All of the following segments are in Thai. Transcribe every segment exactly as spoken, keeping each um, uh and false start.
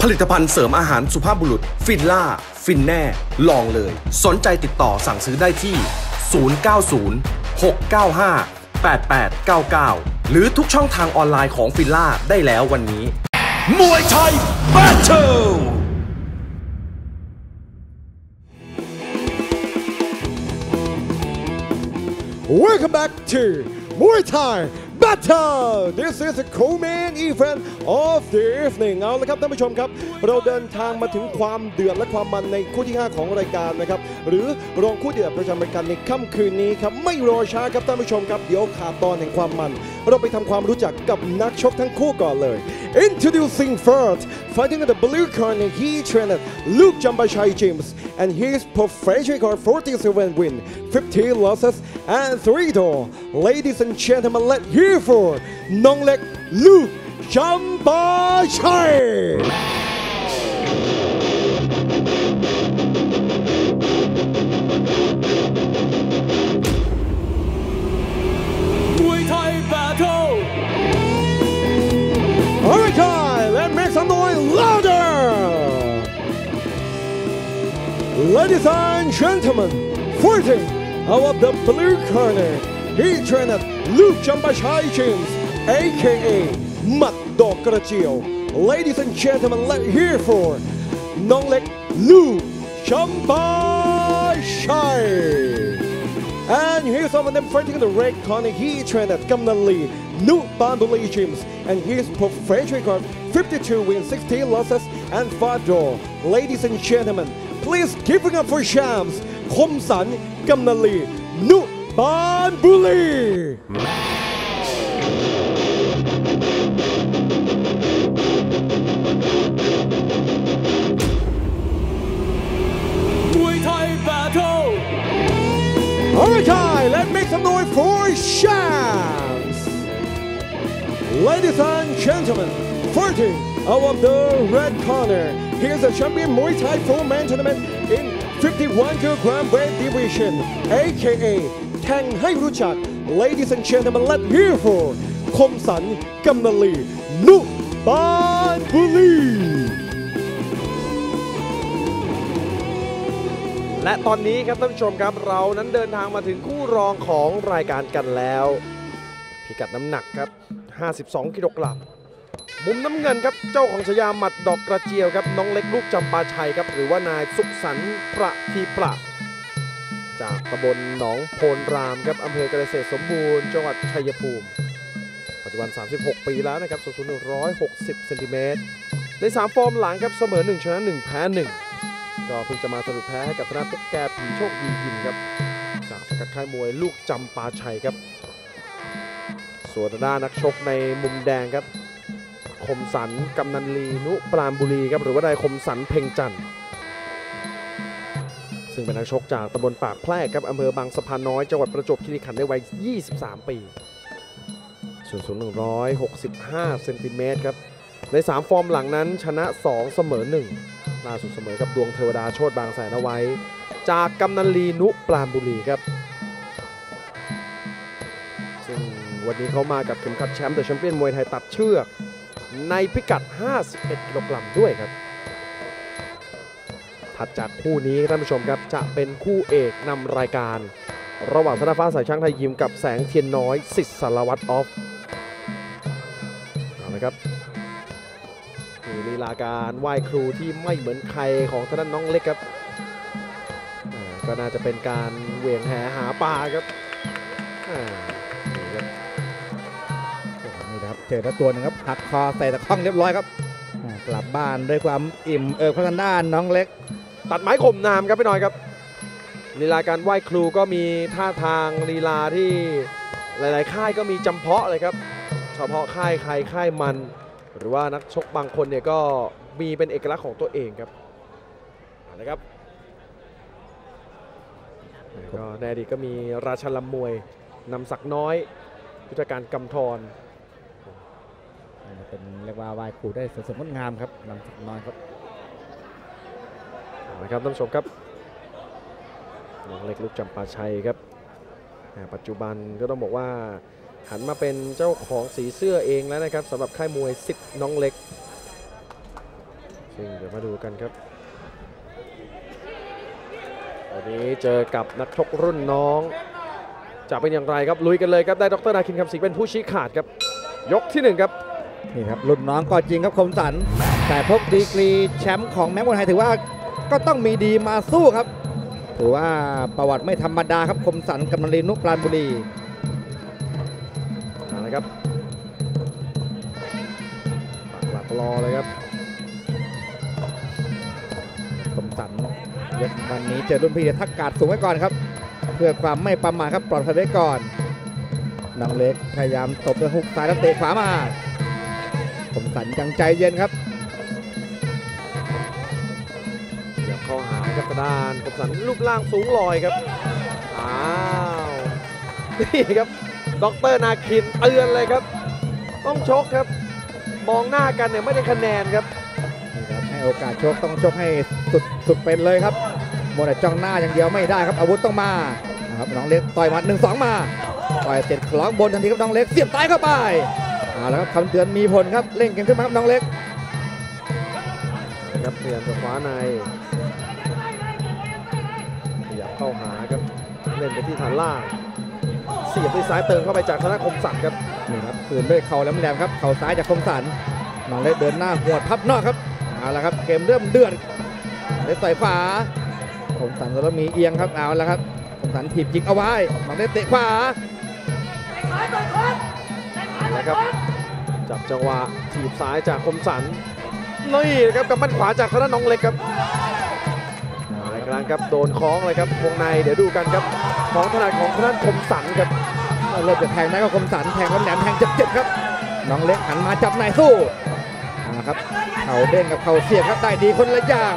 ผลิตภัณฑ์เสริมอาหารสุภาพบุรุษฟินล่าฟินแน่ลองเลยสนใจติดต่อสั่งซื้อได้ที่ศูนย์ เก้า ศูนย์ หก เก้า ห้า แปด แปด เก้า เก้าหรือทุกช่องทางออนไลน์ของฟินล่าได้แล้ววันนี้มวยไทยแบทเทิล Welcome back to Muay Thai Battle. This is the co-main event of the evening. เอาละครับท่านผู้ชมครับเราเดินทางมาถึงความเดือดและความมันในคู่ที่ห้าของรายการนะครับหรือรองคู่เดือดประจำรายการในค่ำคืนนี้ครับไม่รอช้าครับท่านผู้ชมครับเดี๋ยวขาดตอนแห่งความมันเราไปทำความรู้จักกับนักชกทั้งคู่ก่อนเลย Introducing first, fighting in the blue corner, he trained Luke Jambashai James and his professional record forty-seven win, fifty losses and three draw. Ladies and gentlemen, let's hear for Nonglek Luke Jambashai. Muay Thai Battle. Alright guys, let's make some noise louder. Ladies and gentlemen, fighting out of the blue corner, he trained Luke Jambashai James, aka หมัดดอกกระเจียว Ladies and gentlemen, let's hear for น้องเล็ก Luke Jambashai. And here's some of them fighting in the red corner. He trained Kamnan Lee, Nup Banduli James, and his professional record fifty-two wins, sixteen losses, and five draw. Ladies and gentlemen, please give it up for champs คมสัน Kamnan Lee, Nup Banduli. Muay Thai Battle. Alright guys, let's make some noise for champs. Ladies and gentlemen, fighting out of the red corner, here's the champion Muay Thai four-man tournament in fifty-one kilogram weight division, aka แทงให้รู้จัก Ladies and gentlemen, let's hear for คมสัน กำนันลี นุบานบุรีและตอนนี้ครับท่านผู้ชมครับเรานั้นเดินทางมาถึงคู่รองของรายการกันแล้วพิกัดน้ำหนักครับห้าสิบสองกิโลกรัมมุมน้ำเงินครับเจ้าของฉายาหมัดดอกกระเจียวครับน้องเล็กลูกจำปาชัยครับหรือว่านายสุขสันต์ประทีปราจากตำบลหนองโพนรามครับอำเภอเกษตรสมบูรณ์จังหวัดชัยภูมิปัจจุบันสามสิบหกปีแล้วนะครับสูงหนึ่งร้อยหกสิบเซนติเมตรในสามฟอร์มหลังครับเสมอหนึ่งชนะหนึ่งแพ้หนึ่งก็เพิ่งจะมาสรุปแพ้ให้กับธนาตุ๊กแกผีโชคดียิมครับจากสังกัดค่ายมวยลูกจำปาชัยครับส่วนด้านนักชกในมุมแดงครับคมสันกำนันลีนุปราณบุรีครับหรือว่านายคมสันเพ่งจันทร์ซึ่งเป็นนักชกจากตำบลปากแพรกครับอำเภอบางสะพานน้อยจังหวัดประจวบคีรีขันธ์ในวัยยี่สิบสามปีส่วนสูงหนึ่งร้อยหกสิบห้าเซนติเมตรครับในสามฟอร์มหลังนั้นชนะสองเสมอหนึ่งล่าสุดเสมอกับดวงเทวดาโชติบางแสนเอาไว้จากกำนันลีนุปราณบุรีครับซึ่งวันนี้เขามากับเข็มขัดแชมป์เดอะแชมเปี้ยนมวยไทยตัดเชือกในพิกัดห้าสิบเอ็ดกิโลกรัมด้วยครับถัดจากคู่นี้ท่านผู้ชมครับจะเป็นคู่เอกนำรายการระหว่างธนาฟ้าสายช้างไทยยิมกับแสงเทียนน้อยสิทธิ์สารวัตรออฟเอาละครับมีลีลาการไหว้ครูที่ไม่เหมือนใครของท่านน้องเล็กครับก็น่าจะเป็นการเหวี่ยงแหหาปลาครับนี่ครับเจอตัวหนึ่งครับหักคอใส่ตะข้องเรียบร้อยครับกลับบ้านด้วยความอิ่มเอิบข้างด้านน้องเล็กตัดไม้ข่มนามครับพี่น้อยครับลีลาการไหว้ครูก็มีท่าทางลีลาที่หลายๆค่ายก็มีจำเพาะเลยครับเฉพาะค่ายใครค่ายมันหรือว่านักชกบางคนเนี่ยก็มีเป็นเอกลักษณ์ของตัวเองครับนะครับก็ในอดีตก็มีราชันลำมวยนำศักน้อยยุทธการกำธรเป็นเรียกว่าไหว้ครูได้สวยงดงามครับนำศักน้อยครับนะครับท่านผู้ชมครับน้องเล็กลูกจำปาชัยครับปัจจุบันก็ต้องบอกว่าหันมาเป็นเจ้าของสีเสื้อเองแล้วนะครับสำหรับค่ายมวยสิทธิ์น้องเล็กซึ่งเดี๋ยวมาดูกันครับวันนี้เจอกับนักชกรุ่นน้องจะเป็นอย่างไรครับลุยกันเลยครับได้ดร.นาคินคำศรีเป็นผู้ชี้ขาดครับยกที่หนึ่งครับนี่ครับรุ่นน้องก็จริงครับคมสันแต่พบดีกรีแชมป์ของแม็กมวยไทยถือว่าก็ต้องมีดีมาสู้ครับถือว่าประวัติไม่ธรรมดาครับคมสันกำนันลีนุปราณบุรีมาเลยครับปักหลักรอเลยครับคมสันยกวันนี้เจอรุ่นพี่ทักการสูงไว้ก่อนครับเพื่อความไม่ประมาทครับปลอดภัยไว้ก่อนน้องเล็กพยายามตบด้วยฮุกซ้ายแล้วเตะขวามาคมสันยังใจเย็นครับเดี๋ยวเข้าหากับกระดานคมสันรูปร่างสูงลอยครับอ้าวนี่ครับดร.นาคินเตือนเลยครับต้องชกครับมองหน้ากันเนี่ยไม่ได้คะแนนครับนี่ครับให้โอกาสชกต้องชกให้สุดสุดเป็นเลยครับโมเดลจ้องหน้าอย่างเดียวไม่ได้ครับอาวุธต้องมาครับน้องเล็กต่อยหมัดหนึ่งสองมาต่อยเสร็จคล้องบนทันทีครับน้องเล็กเสียบซ้ายเข้าไปเอาละครับคำเตือนมีผลครับเร่งเกมขึ้นมาครับน้องเล็กนะครับพยายามจะคว้าในขยับเข้าหาครับเล่นไปที่ฐานล่างเสียบด้วยซ้ายเติมเข้าไปจากธนคมสันครับนี่ครับคืนด้วยเข่าแหลมๆครับเข่าซ้ายจากคมสันน้องเล็กเดินหน้าหัวพับนอกครับเอาละครับเกมเริ่มเดือดเล็กต่อยขวาคมสันแล้วมีเอียงครับเอาละครับคมสันถีบจิกเอาไว้น้องเล็กเตะขวานะครับจับจังหวะถีบซ้ายจากคมสันนี่นะครับกับบั้นขวาจากธนาน้องเล็กครับในกลางครับโดนคล้องเลยครับวงในเดี๋ยวดูกันครับของถนัดของธนาคมสันครับเริ่มจะแทงได้ก็คมสันแทงแหลมแทงเจ็บๆครับน้องเล็กหันมาจับในสู้นะครับเข่าเด้งกับเข่าเสียบครับได้ดีคนละอย่าง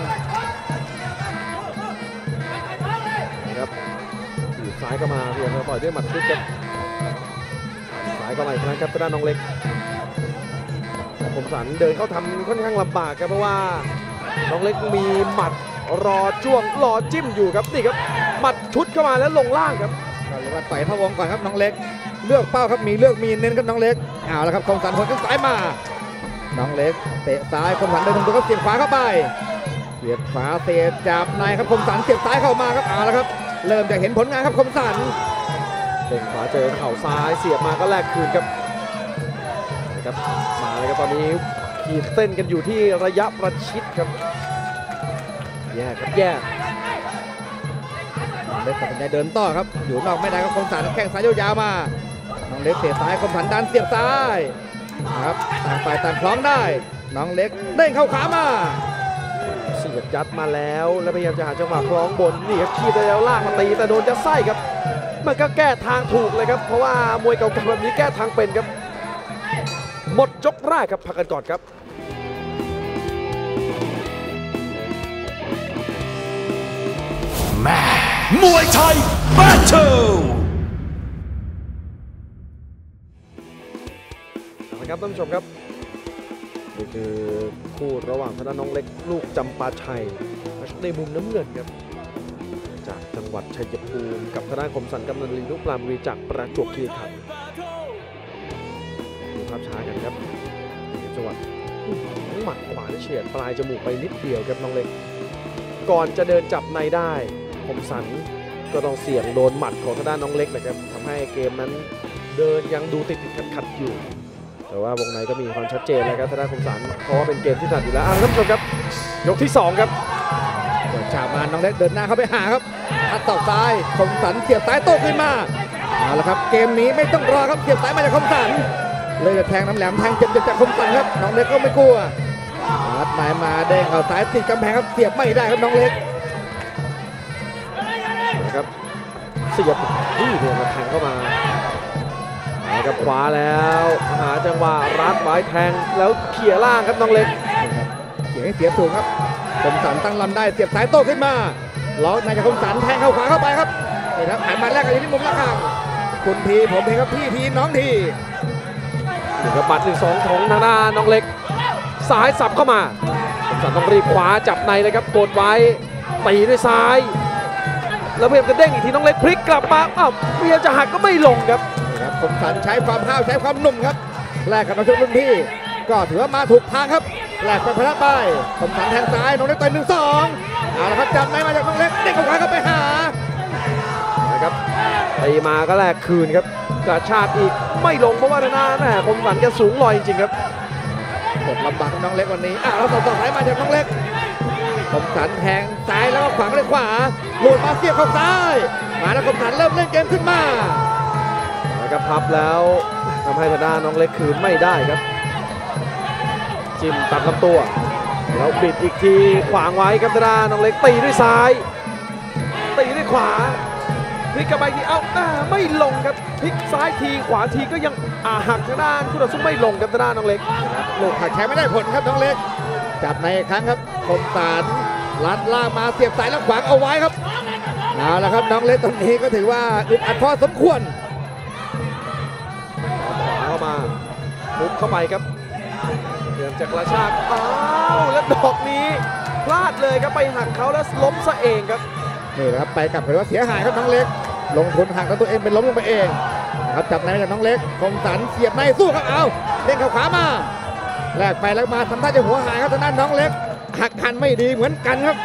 นะครับถีบซ้ายก็มาเพียงแต่ปล่อยด้วยหมัดชุดครับซ้ายก็มาอีกครั้งครับธนาน้องเล็กคมสันเดินเข้าทำค่อนข้างลำบากครับเพราะว่าน้องเล็กมีหมัดรอจ้วงรอจิ้มอยู่ครับนี่ครับหมัดชุดเข้ามาแล้วลงล่างครับก็เรียกว่าต่อยพะวงก่อนครับน้องเล็กเลือกเป้าครับมีเลือกมีเน้นครับน้องเล็กเอาละครับคมสันหัวขึ้นซ้ายมาน้องเล็กเตะซ้ายคมสันเดินถึงตัวก็เสียบขวาเข้าไปเสียบขวาเตะจับในครับคมสันเสียบซ้ายเข้ามาครับเอาละครับเริ่มจะเห็นผลงานครับคมสันเด้งขวาเจอเข่าซ้ายเสียบมาก็แลกคืนครับครับมาเลยครับตอนนี้ขีดเส้นกันอยู่ที่ระยะประชิดครับแยกครับแยกน้องเล็กตัดสินใจเดินต่อครับอยู่นอกไม่ได้ครับคมสันแข้งซ้ายยาวๆมาน้องเล็กเตะซ้ายคมสันดันเสียบซ้ายนะครับต่างฝ่ายต่างคล้องได้น้องเล็กเด้งเข้าขามาเสียบยัดมาแล้วแล้วพยายามจะหาจังหวะคล้องบนนี่ครับขีดแล้วลากมาตีแต่โดนยัดไส้ครับมันก็แก้ทางถูกเลยครับเพราะว่ามวยเก่าๆแบบนี้แก้ทางเป็นครับหมดยกแรกครับพักกันก่อนครับแม่มวยไทยแบทเทิลนะครับท่านผู้ชมครับนี่คือคู่ระหว่างธนาน้องเล็กลูกจำปาชัยในมุมน้ำเงินครับจากจังหวัดชัยภูมิกับธนาคมสันกำนันลีนุปราณบุรีจากประจวบคีรีขันธ์ดูภาพช้ากันครับจังหวัดหมัดขวาเฉียดปลายจมูกไปนิดเดียวครับน้องเล็กก่อนจะเดินจับในได้คมสันก็ต้องเสี่ยงโดนหมัดของทางด้านน้องเล็กนะครับทำให้เกมนั้นเดินยังดูติดติดขัดขัดอยู่แต่ว่าวงในก็มีความชัดเจนแล้วครับทางด้านคมสันเพราะว่าเป็นเกมที่ถนัดอยู่แล้วอ่ะท่านผู้ชมครับยกที่สองครับเปิดฉากมาน้องเล็กเดินหน้าเข้าไปหาครับทัดต่อซ้ายคมสันเสียบซ้ายโต้ขึ้นมาเอาละครับเกมนี้ไม่ต้องรอครับเสียบซ้ายมาจากคมสันเลยจะแทงน้ำแหลมแทงเจ็บจากคมสันครับน้องเล็กก็ไม่กลัวรัดนายมาเด้งเอาซ้ายติดกำแพงครับเสียบไม่ได้ครับน้องเล็กนะครับเสียบนี่เดินมาแทงเข้ามานะครับขวาแล้วหาจังหวะรัดไว้แทงแล้วเขี่ยล่างครับน้องเล็กเขี่ยให้เสียสูงครับคมสันตั้งลำได้เสียบซ้ายโต้ขึ้นมาล็อกนายจากคมสันแทงเข้าขวาเข้าไปครับนี่ครับหันมาแรกกันอยู่ที่มุมละข้างคุณทีผมทีครับพี่ทีน้องทีนี่ครับบัตรหนึ่งสองของทางด้านน้องเล็กซ้ายสับเข้ามาคมสันต้องรีบขวาจับในเลยครับกดไว้ตีด้วยซ้ายแล้วพยายามจะเด้งอีกทีน้องเล็กพลิกกลับมาอ้าวพยายามจะหักก็ไม่ลงครับนี่ครับคมสันใช้ความห้าวใช้ความหนุ่มครับแลกกับนักชกรุ่นพี่ก็ถือว่ามาถูกทางครับแหลกไปพละไปคมสันแทงซ้ายน้องเล็กต่อยหนึ่งสองเอาละครับจับในมาจากน้องเล็กเด้งเข้าขวาเข้าไปหานะครับตีมาก็แลกคืนครับกระชากอีกไม่ลงเพราะว่าหน้าแม่คมสันแกสูงลอยจริงๆครับกดลำบากน้องเล็กวันนี้อ่ะเราต่อต่อสายมาจากน้องเล็กคมสันแทงซ้ายแล้วก็ขวางด้วยขวาหลุดมาเสียบเข้าซ้ายมาแล้วคมสันเริ่มเล่นเกมขึ้นมานะครับพับแล้วทำให้ทางด้านน้องเล็กคืนไม่ได้ครับจิ้มตัดลำตัวแล้วบิดอีกทีขวางไว้ครับทางด้านน้องเล็กตีด้วยซ้ายตีด้วยขวาพลิกกลับไปทีเอ้าไม่ลงครับพลิกซ้ายทีขวาทีก็ยังอาหักทางด้านคู่ต่อสู้ไม่ลงครับทางด้านน้องเล็กลูกหักแขนไม่ได้ผลครับน้องเล็กจับในอีกครั้งครับคมสันลัดล่างมาเสียบสายแล้วขวางเอาไว้ครับเอาละครับน้องเล็กตอนนี้ก็ถือว่าอึดอัดพอสมควรเข้ามามุดเข้าไปครับเดินจากกระชากอ้าวแล้วดอกนี้พลาดเลยครับไปหักเขาแล้วล้มซะเองครับนี่นะครับไปกลับเป็นว่าเสียหายครับน้องเล็กลงทุนหักแล้วตัวเองเป็นล้มลงไปเองนะครับจับในจากน้องเล็กคมสันเสียบในสู้ครับเอาเด้งเข้าขวามาแลกไปแล้วมาทำท่าจะหัวหายครับทางด้านน้องเล็กหักคันไม่ดีเหมือนกันครับ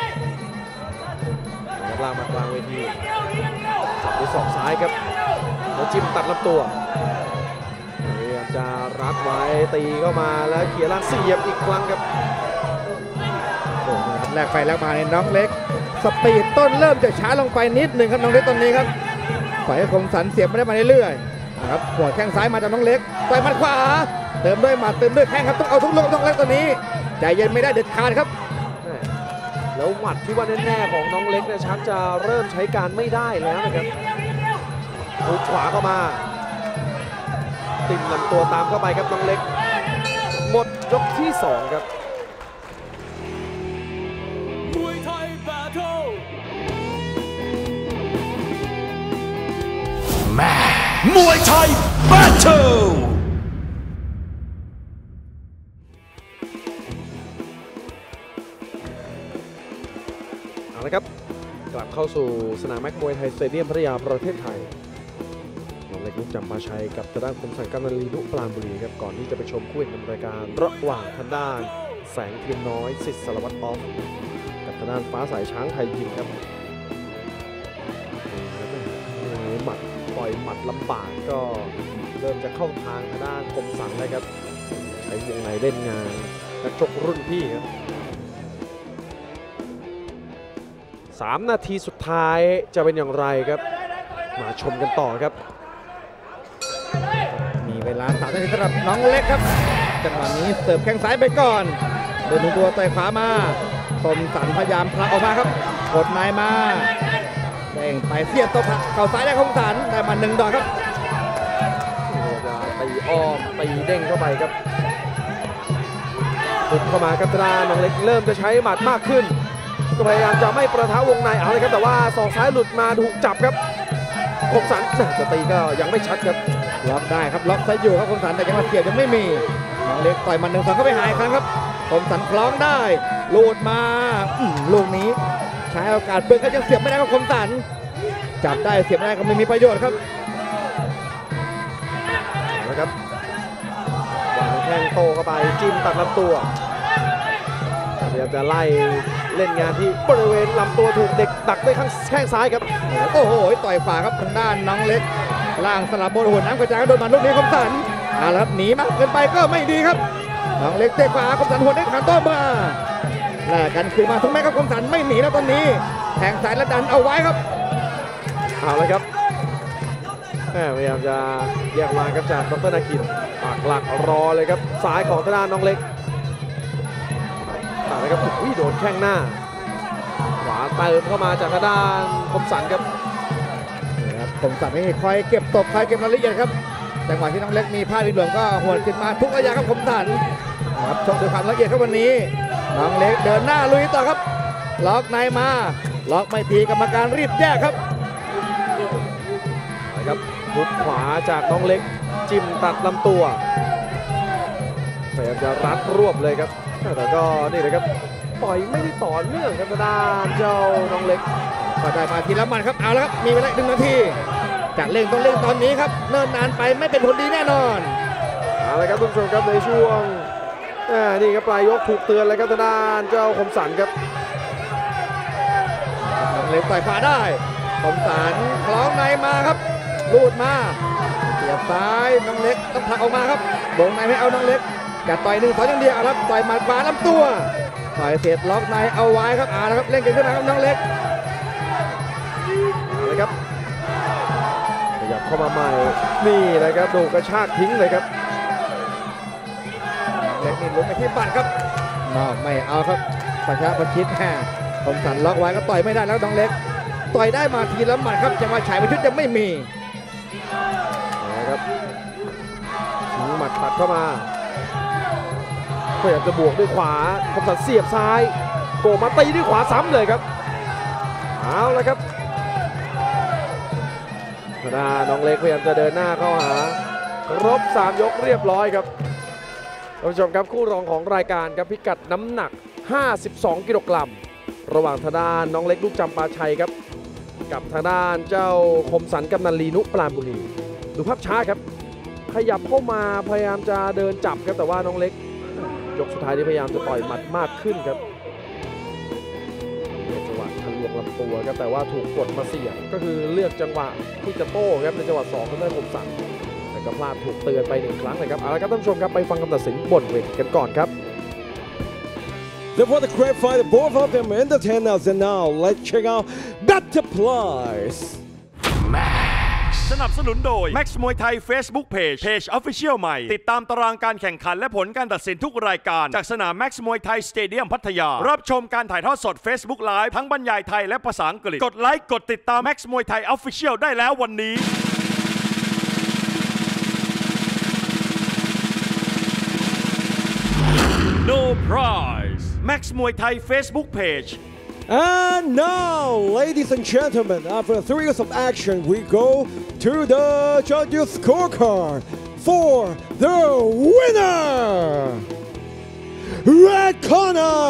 ลากมากลางเวทีจับด้วยศอกซ้ายครับแล้วจิ้มตัดลำตัวพยายามจะรัดไว้ตีเข้ามาแล้วเขี่ยล่างเสียบอีกครั้งครับโอ้โหแลกไปแล้วมาในน้องเล็กสปีดต้นเริ่มจะช้าลงไปนิดหนึ่งครับน้องเล็กตอนนี้ครับปล่อยให้คมสันเสียบไม่ได้มาเรื่อยๆนะครับหัวแข้งซ้ายมาจากน้องเล็กต่อยหมัดขวาเติมด้วยหมัดเติมด้วยแข้งครับต้องเอาทุกลูกน้องเล็กตอนนี้ใจเย็นไม่ได้เด็ดขาดครับแล้วหมัดที่ว่าแน่ๆของน้องเล็กเนี่ยชักจะเริ่มใช้การไม่ได้แล้วนะครับหุกขวาเข้ามาติดลำตัวตามเข้าไปครับน้องเล็กหมดยกที่สองครับมวยไทยแบทเทิลแม่มวยไทยแบทเทิลเอาละครับกลับเข้าสู่สนามแม็กมวยไทยสเตเดียมพัทยาประเทศไทยน้องเล็กลูกจำปาชัยกับทางด้านคมสันกำนันลีนุปราณบุรีครับก่อนที่จะไปชมคู่เอกนำรายการระหว่างทางด้านแสงเทียนน้อยสิทธิ์สารวัตรออฟกับทางด้านฟ้าสายช้างไทยยิมครับหมัดปล่อยหมัดลำบากก็เริ่มจะเข้าทางทางด้านคมสันเลยครับใช้วงในเล่นงานนักชกรุ่นพี่ครับสามนาทีสุดท้ายจะเป็นอย่างไรครับมาชมกันต่อครับมีเวลาสามนาทีสำหรับน้องเล็กครับจังหวะนี้เสิร์ฟแข้งซ้ายไปก่อนเดินตัวต่อยขวามาคมสันพยายามพลาออกมาครับกดนายมาแดงไปเสียบตัวเข่าซ้ายได้คมสันได้มาหนึ่งดอกครับจะตีอ้อมตีเด้งเข้าไปครับบุกเข้ามาครับตราน้องเล็กเริ่มจะใช้หมัดมากขึ้นก็พยายามจะไม่ประทะวงในเอาเลยครับแต่ว่าศอกซ้ายหลุดมาถูกจับครับคมสันจะตีก็ยังไม่ชัดครับล็อกได้ครับล็อกไซอยู่ครับคมสันแต่ยังมาเสียบยังไม่มีน้องเล็กต่อยมันหนึ่งสองก็ไปหายครั้งครับคมสันคล้องได้หลุดมาลูกนี้ใช้โอกาสเบิกก็ยังเสียบไม่ได้ครับคมสันจับได้เสียบไม่ได้ก็ไม่มีประโยชน์ครับนะครับวางแข้งโตเข้าไปจิ้มตัดลำตัวพยายามจะไล่เล่นงานที่บริเวณลำตัวถูกเด็กดักด้วยข้างแข้งซ้ายครับโอ้โหต่อยขวาครับทางด้านน้องเล็กล่างสลับบนหัวน้ำกระจายโดนมันลูกนี้คมสันอาลับหนีมากเกินไปก็ไม่ดีครับน้องเล็กเตะขวาคมสันหัวได้ขาโต้มาแลกกันคืนมาทุกแม่ครับคมสันไม่หนีแล้วตอนนี้แทงสายและดันเอาไว้ครับเอาเลยครับพยายามจะแยกมาครับจากดร.นาคินปากหลักรอเลยครับซ้ายของทางด้านน้องเล็กอะไรครับอุ้ยโดนแข้งหน้าขวาเติมเข้ามาจากทางด้านคมสันครับคมสันนี่คอยเก็บตกคอยเก็บรายละเอียดครับจังหวะที่น้องเล็กมีพลาดนิดหน่อยก็หวดขึ้นมาทุกระยะครับคมสันครับชมด้วยความละเอียดครับวันนี้น้องเล็กเดินหน้าลุยต่อครับล็อกในมาล็อกไม่ทีกรรมการรีบแยกครับนะครับหุกขวาจากน้องเล็กจิ้มตัดลำตัวพยายามจะรัดรวบเลยครับแต่ก็นี่เลยครับต่อยไม่ได้ต่อเนื่องครับด้านเจ้าน้องเล็กก็ได้มาทีละมันครับเอาละครับมีเวลาหนึ่งนาทีจากเล่งต้องเล่งตอนนี้ครับเนิ่นนานไปไม่เป็นผลดีแน่นอนเอาละครับทุกผู้ชมครับในช่วงอ่านี่ครับปลายยกถูกเตือนเลยครับทางด้านเจ้าคมสันครับน้องเล็กต่อยขวาได้คมสันคล้องในมาครับลูดมาเสียบซ้ายน้องเล็กต้องผลักออกมาครับวงในไม่เอาน้องเล็กแต่ต่อยหนึ่งสองอย่างเดียวครับต่อยหมัดขวาลำตัวต่อยเสร็จล็อกในเอาไว้ครับอ่านะครับเล่นกันขึ้นมาครับน้องเล็กเลยครับขยับเข้ามาใหม่นี่นะครับดูกระชากทิ้งเลยครับเล็กนี่ลุ้นไปที่บัตรครับนอกไม่เอาครับประชาประชิดแห่คมสันล็อกไว้ก็ต่อยไม่ได้แล้วน้องเล็กต่อยได้มาทีละหมัดครับจังหวะฉายประชิดยังไม่มีนะครับทิ้งหมัดปัดเข้ามาพยายามจะบวกด้วยขวาคมสันเสียบซ้ายโกมาตีด้วยขวาซ้ำเลยครับเอาละครับธนาน้องเล็กพยายามจะเดินหน้าเข้าหาครบสามยกเรียบร้อยครับท่านผู้ชมครับคู่รองของรายการครับพิกัดน้ำหนักห้าสิบสองกิโลกรัมระหว่างทางด้านน้องเล็กลูกจำปาชัยครับกับทางด้านเจ้าคมสันกำนันลีนุปราณบุรีดูภาพช้าครับขยับเข้ามาพยายามจะเดินจับครับแต่ว่าน้องเล็กยกสุดท้ายนี้พยายามจะต่อยหมัดมากขึ้นครับจังหวะทะลวงลำตัวครับแต่ว่าถูกกดมาเสียบก็คือเลือกจังหวะที่จะโต้ครับในจังหวะสองทางด้านคมสันแต่ก็พลาดถูกเตือนไปหนึ่งครั้งเลยครับเอาละครับท่านผู้ชมครับไปฟังคำตัดสินบนเวทีกันก่อนครับ That was a great fight. Both of them entertain us, and now let's check out Better Price. สนับสนุนโดย Max มวยไทย Facebook Page Page Official ใหม่ติดตามตารางการแข่งขันและผลการตัดสินทุกรายการจากสนาม Max มวยไทยสเตเดียมพัทยารับชมการถ่ายทอดสด Facebook Live ทั้งบรรยายไทยและภาษาอังกฤษกดไลค์กดติดตาม Max มวยไทย Official ได้แล้ววันนี้ No prize Max มวยไทย Facebook Page And now, ladies and gentlemen, after three years of action, we go to the judges' scorecard for the winner, Red Corner.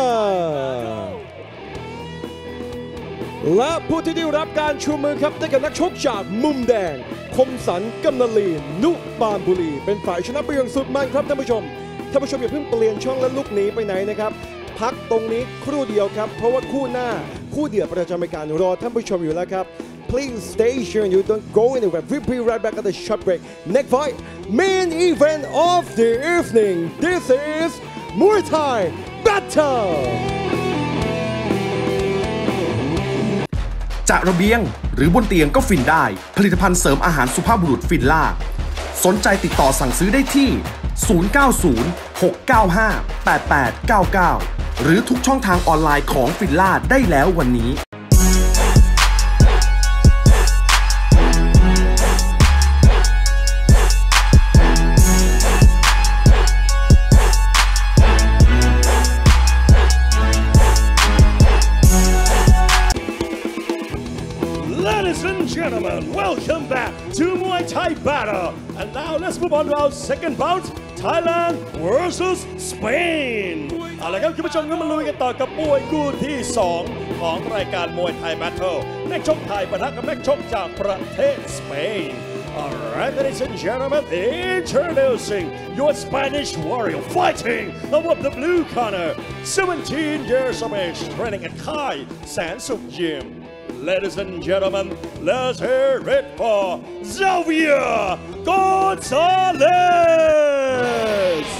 และผู้ที่ได้รับการชูมือครับได้กับนักชกจากมุมแดงคมสันกำนันลีนุปราณบุรีเป็นฝ่ายชนะไปอย่างสุดมันครับท่านผู้ชมท่านผู้ชมอย่าเพิ่งเปลี่ยนช่องและลุกหนีไปไหนนะครับพักตรงนี้ครู่เดียวครับเพราะว่าคู่หน้าคู่เดือดประจำรายการรอท่านผู้ชมอยู่แล้วครับ Please stay tuned. You don't go anywhere. We'll be right back at the short break. Next fight, main event of the evening. This is Muay Thai Battle. จากระเบียงหรือบนเตียงก็ฟินได้ผลิตภัณฑ์เสริมอาหารสุภาพบุรุษฟินล่าสนใจติดต่อสั่งซื้อได้ที่ศูนย์ เก้า ศูนย์ หก เก้า ห้า แปด แปด เก้า เก้าหรือทุกช่องทางออนไลน์ของฟินล่าได้แล้ววันนี้ Ladies and gentlemen, welcome back to Muay Thai Battle. And now let's move on to our second bout, Thailand versus Spain. เอาละครับคุณผู้ชมก็มาลุยกันต่อกับมวยคู่ที่สองของรายการมวยไทย Battle นักชกไทยปะทะกับนักชกจากประเทศสเปน Alright, ladies and gentlemen, introducing your Spanish warrior fighting above the blue corner, seventeen years of age, training at Kai Sansuk Gym.Ladies and gentlemen, let's hear it for Xavier Gonzalez!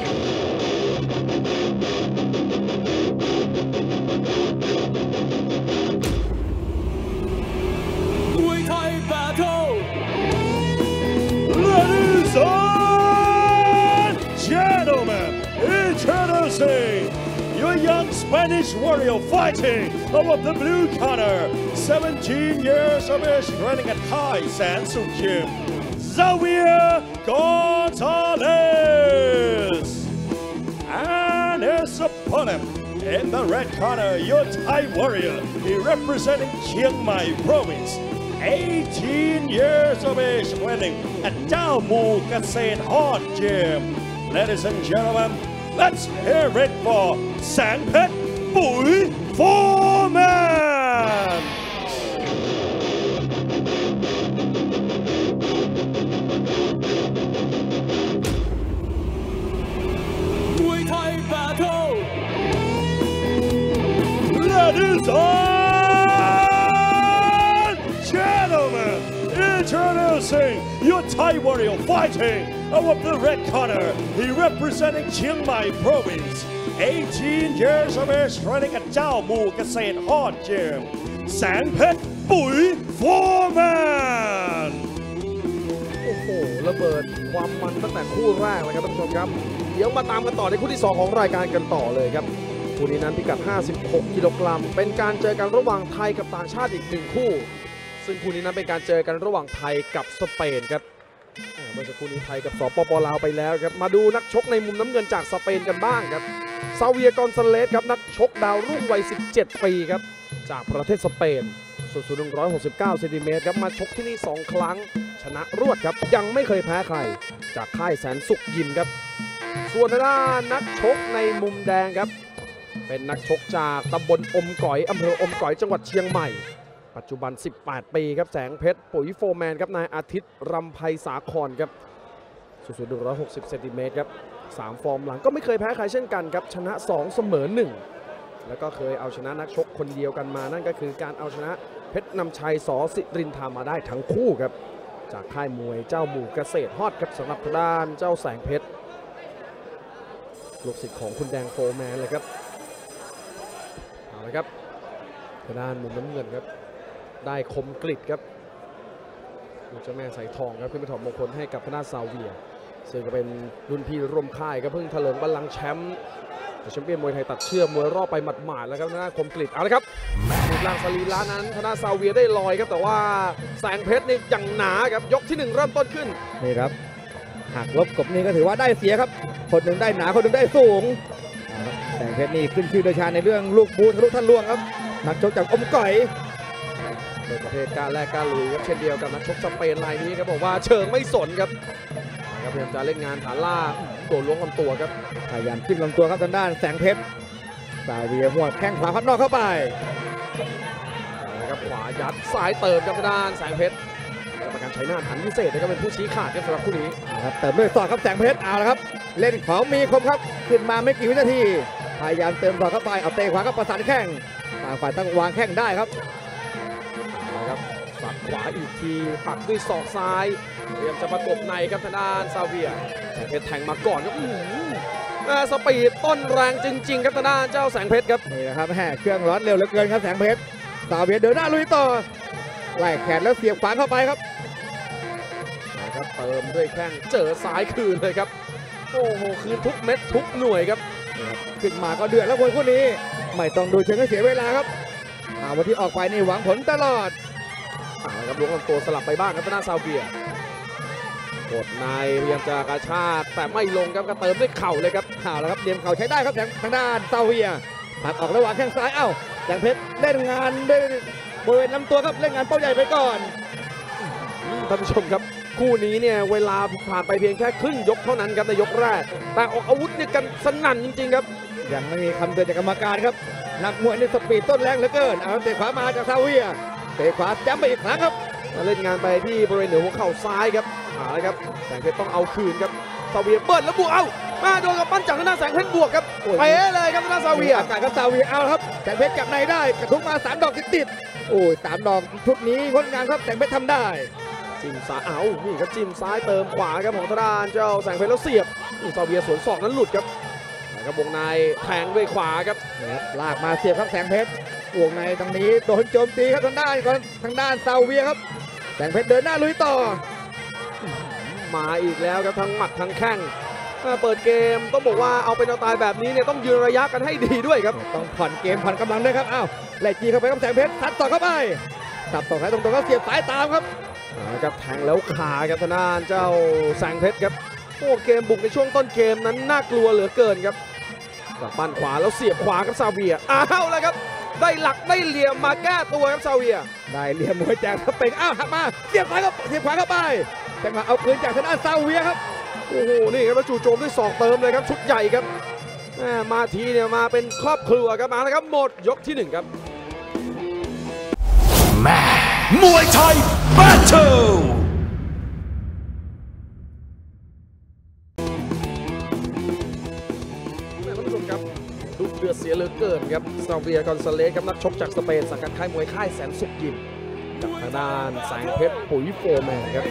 Muay Thai Battle! Ladies and gentlemen, introducing...Your young Spanish warrior fighting above the blue corner, seventeen years of age, training at Kai Sansuk Gym, Xavier Gonzalez. And his opponent in the red corner, your Thai warrior, he representing Chiang Mai Province, eighteen years of age, training at Dao Mu Kasen Hot Gym. Ladies and gentlemen.Let's hear it for Sangpet Bui Foreman! Muay Thai Ladies and gentlemen, introducing your Thai warrior fighting out of the red corner. He representing Chiang Mai province. eighteen years of age, training at เจ้าหมู่เกษตรฮอดเจมแสงเพชรปุ๋ยโฟร์แมนโอ้โหระเบิดความมันตั้งแต่คู่แรกเลยครับท่านผู้ชมครับเดี๋ยวมาตามกันต่อในคู่ที่สองของรายการกันต่อเลยครับคู่นี้นั้นพิกัดห้าสิบหกกิโลกรัมเป็นการเจอกันระหว่างไทยกับต่างชาติอีกหนึ่งคู่ซึ่งคู่นี้นั้นเป็นการเจอกันระหว่างไทยกับสเปนครับเมื่อสักครู่นี้ไทยกับสปป.ลาวไปแล้วครับมาดูนักชกในมุมน้ำเงินจากสเปนกันบ้างครับซาเวียร์ กอนซาเลสครับนักชกดาวรุ่งวัยสิบเจ็ดปีครับจากประเทศสเปนส่วนสูงหนึ่งร้อยหกสิบเก้าเซนติเมตรครับมาชกที่นี่สองครั้งชนะรวดครับยังไม่เคยแพ้ใครจากค่ายแสนสุขยิมครับส่วนทางด้านนักชกในมุมแดงครับเป็นนักชกจากตำบลอมก๋อยอำเภออมก๋อยจังหวัดเชียงใหม่ปัจจุบันสิบแปดปีครับแสงเพชรปุ๋ยโฟร์แมนครับนายอาทิตย์รำไพสาครครับสูงหนึ่งร้อยหกสิบเซนติเมตรครับสามฟอร์มหลังก็ไม่เคยแพ้ใครเช่นกันครับชนะสองเสมอหนึ่งแล้วก็เคยเอาชนะนักชกคนเดียวกันมานั่นก็คือการเอาชนะเพชรนำชัยสอสิรินทามาได้ทั้งคู่ครับจากค่ายมวยเจ้าหมู่เกษตรฮอดครับสำหรับทางด้านเจ้าแสงเพชรลูกศิษย์ของคุณแดงโฟร์แมนเลยครับเอาละครับทางด้านมุมน้ำเงินครับได้คมกริดครับลูกเจ้าแม่ใส่ทองครับขึ้นไปถอดมงคลให้กับทางด้านซาเวียซึ่งก็เป็นรุ่นพี่ร่วมค่ายก็เพิ่งเถลิงบัลลังก์แชมป์แชมเปี้ยนมวยไทยตัดเชือกมวยรอบไปหมาดๆแล้วครับทางด้านคมกริดเอาละครับรูปร่างสรีระนั้นทางด้านซาเวียได้ลอยครับแต่ว่าแสงเพชรนี่ยังหนาครับยกที่หนึ่งเริ่มต้นขึ้นนี่ครับหักลบกบนี้ก็ถือว่าได้เสียครับคนหนึ่งได้หนาคนหนึ่งได้สูงแสงเพชรนี่ขึ้นชื่อโดยชาญในเรื่องลูกบูทะลุทะลวงครับนักชกจากอมก๋อยเป็นประเภทการแลกการลุยครับเช่นเดียวกับนักชกสเปนรายนี้ครับบอกว่าเชิงไม่สนครับพยายามจะเล่นงานฐานล่างตัวล้วงลำตัวครับพยายามจิ้มลำตัวครับทางด้านแสงเพชรซาเวียหัวแข้งขวาพัดนอกเข้าไปนะครับขวายัดซ้ายเติมกับทางด้านแสงเพชรกรรมการชัยนาทหันพิเศษนะครับเป็นผู้ชี้ขาดครับสำหรับคู่นี้ครับเติมด้วยศอกครับแสงเพชรเอาละครับเล่นของมีคมครับขึ้นมาไม่กี่วินาทีพยายามเติมศอกเข้าไปเอาเตะขวาก็ประสานแข้งต่างฝ่ายต้องวางแข้งได้ครับนะครับสับขวาอีกทีปักด้วยศอกซ้ายพยายามจะประกบในครับทางด้านซาเวียแสงเพชรแทงมาก่อนครับสปีดต้นแรงจริงๆครับทางด้านเจ้าแสงเพชรครับนี่นะครับแห่เครื่องร้อนเร็วเหลือเกินครับแสงเพชรซาเวียเดินหน้าลุยต่อไล่แขนแล้วเสียบขวาเข้าไปครับนะครับเติมด้วยแข้งเจอซ้ายคืนเลยครับโอ้โหคืนทุกเม็ดทุกหน่วยครับขึ้นมาก็เดือดแล้วคนคู่นี้ไม่ต้องดูเชิงให้เสียเวลาครับวันที่ออกไปนี่หวังผลตลอดครับล้วงลำตัวสลับไปบ้างครับทางด้านซาเวียกดในพยายามจะกระชากแต่ไม่ลงครับก็เติมด้วยเข่าเลยครับข่าวแล้วครับเตรียมเข่าใช้ได้ครับทางด้านซาเวียผักออกระหว่างแข้งซ้ายเอ้าแสงเพชรเล่นงานด้วยบริเวณลำตัวครับเล่นงานเป้าใหญ่ไปก่อนท่านผู้ชมครับคู่นี้เนี่ยเวลาผ่านไปเพียงแค่ครึ่งยกเท่านั้นครับในยกแรกแต่ออกอาวุธเนี่ยกันสนั่นจริงๆครับยังไม่มีคำเตือนจากกรรมการครับนักมวยในสปีดต้นแรงเหลือเกินเอาเตะขวามาจากซาเวียเตะขวาย้ำไปอีกครั้งครับเล่นงานไปที่บริเวณเหนือหัวเข่าซ้ายครับเอาละครับแสงเพชรต้องเอาคืนครับซาเวียเบิดแล้วบวกเอามาโดนกับปั้นจากทางด้านแสงเพชรบวกครับไปเลยครับทางด้านซาเวียอาการครับซาเวียเอาครับแสงเพชรจับในได้กระทุ้งมาสามดอกติดๆโอ้ยสามดอกชุดนี้งดงามครับแสงเพชรทำได้จิ้มซ้ายเอานี่ครับจิ้มซ้ายเติมขวาครับของทางด้านเจ้าแสงเพชรแล้วเสียบซาเวียสวนศอกนั้นหลุดครับครับวงในแทงด้วยขวาครับลากมาเสียบครับแสงเพชรวงในตรงนี้โดนโจมตีครับทางด้านทางด้านซาเวียครับแสงเพชรเดินหน้าลุยต่อมาอีกแล้วครับทั้งหมัดทั้งแข้งเปิดเกมต้องบอกว่าเอาเป็นเอาตายแบบนี้เนี่ยต้องยืนระยะกันให้ดีด้วยครับต้องผ่อนเกมผ่อนกำลังด้วยครับอ้าวไล่จีเข้าไปครับแสงเพชรซัดต่อเข้าไปซัดต่อซ้ายตรงๆก็เสียบสายตามครับครับแทงแล้วขาครับทางด้านเจ้าแสงเพชรครับโอ้เกมบุกในช่วงต้นเกมนั้นน่ากลัวเหลือเกินครับกับปั้นขวาแล้วเสียบขวาครับซาเวียอ้าวแล้วครับได้หลักได้เหลี่ยมมาแก้ตัวครับซาเวียได้เหลี่ยมมวยแจกสเปงอ้าวหักมาเสียบซ้ายก็เสียบขวาเข้าไปจังหวะเอาคืนจากทางด้านซาเวียครับโอ้โหนี่ครับจู่โจมด้วยศอกเติมเลยครับชุดใหญ่ครับมาทีเนี่ยมาเป็นครอบครัวครับมาแล้วครับหมดยกที่หนึ่งครับแม่มวยไทยแบทเทิลท่านผู้ชมครับดุเดือดเสียเหลือเกินครับซาเวียร์กอนซาเลสครับนักชกจากสเปนสังกัดค่ายมวยค่ายแสนสุขยิมกับทางด้านแสงเพชรปุ๋ยโฟร์แมนครับ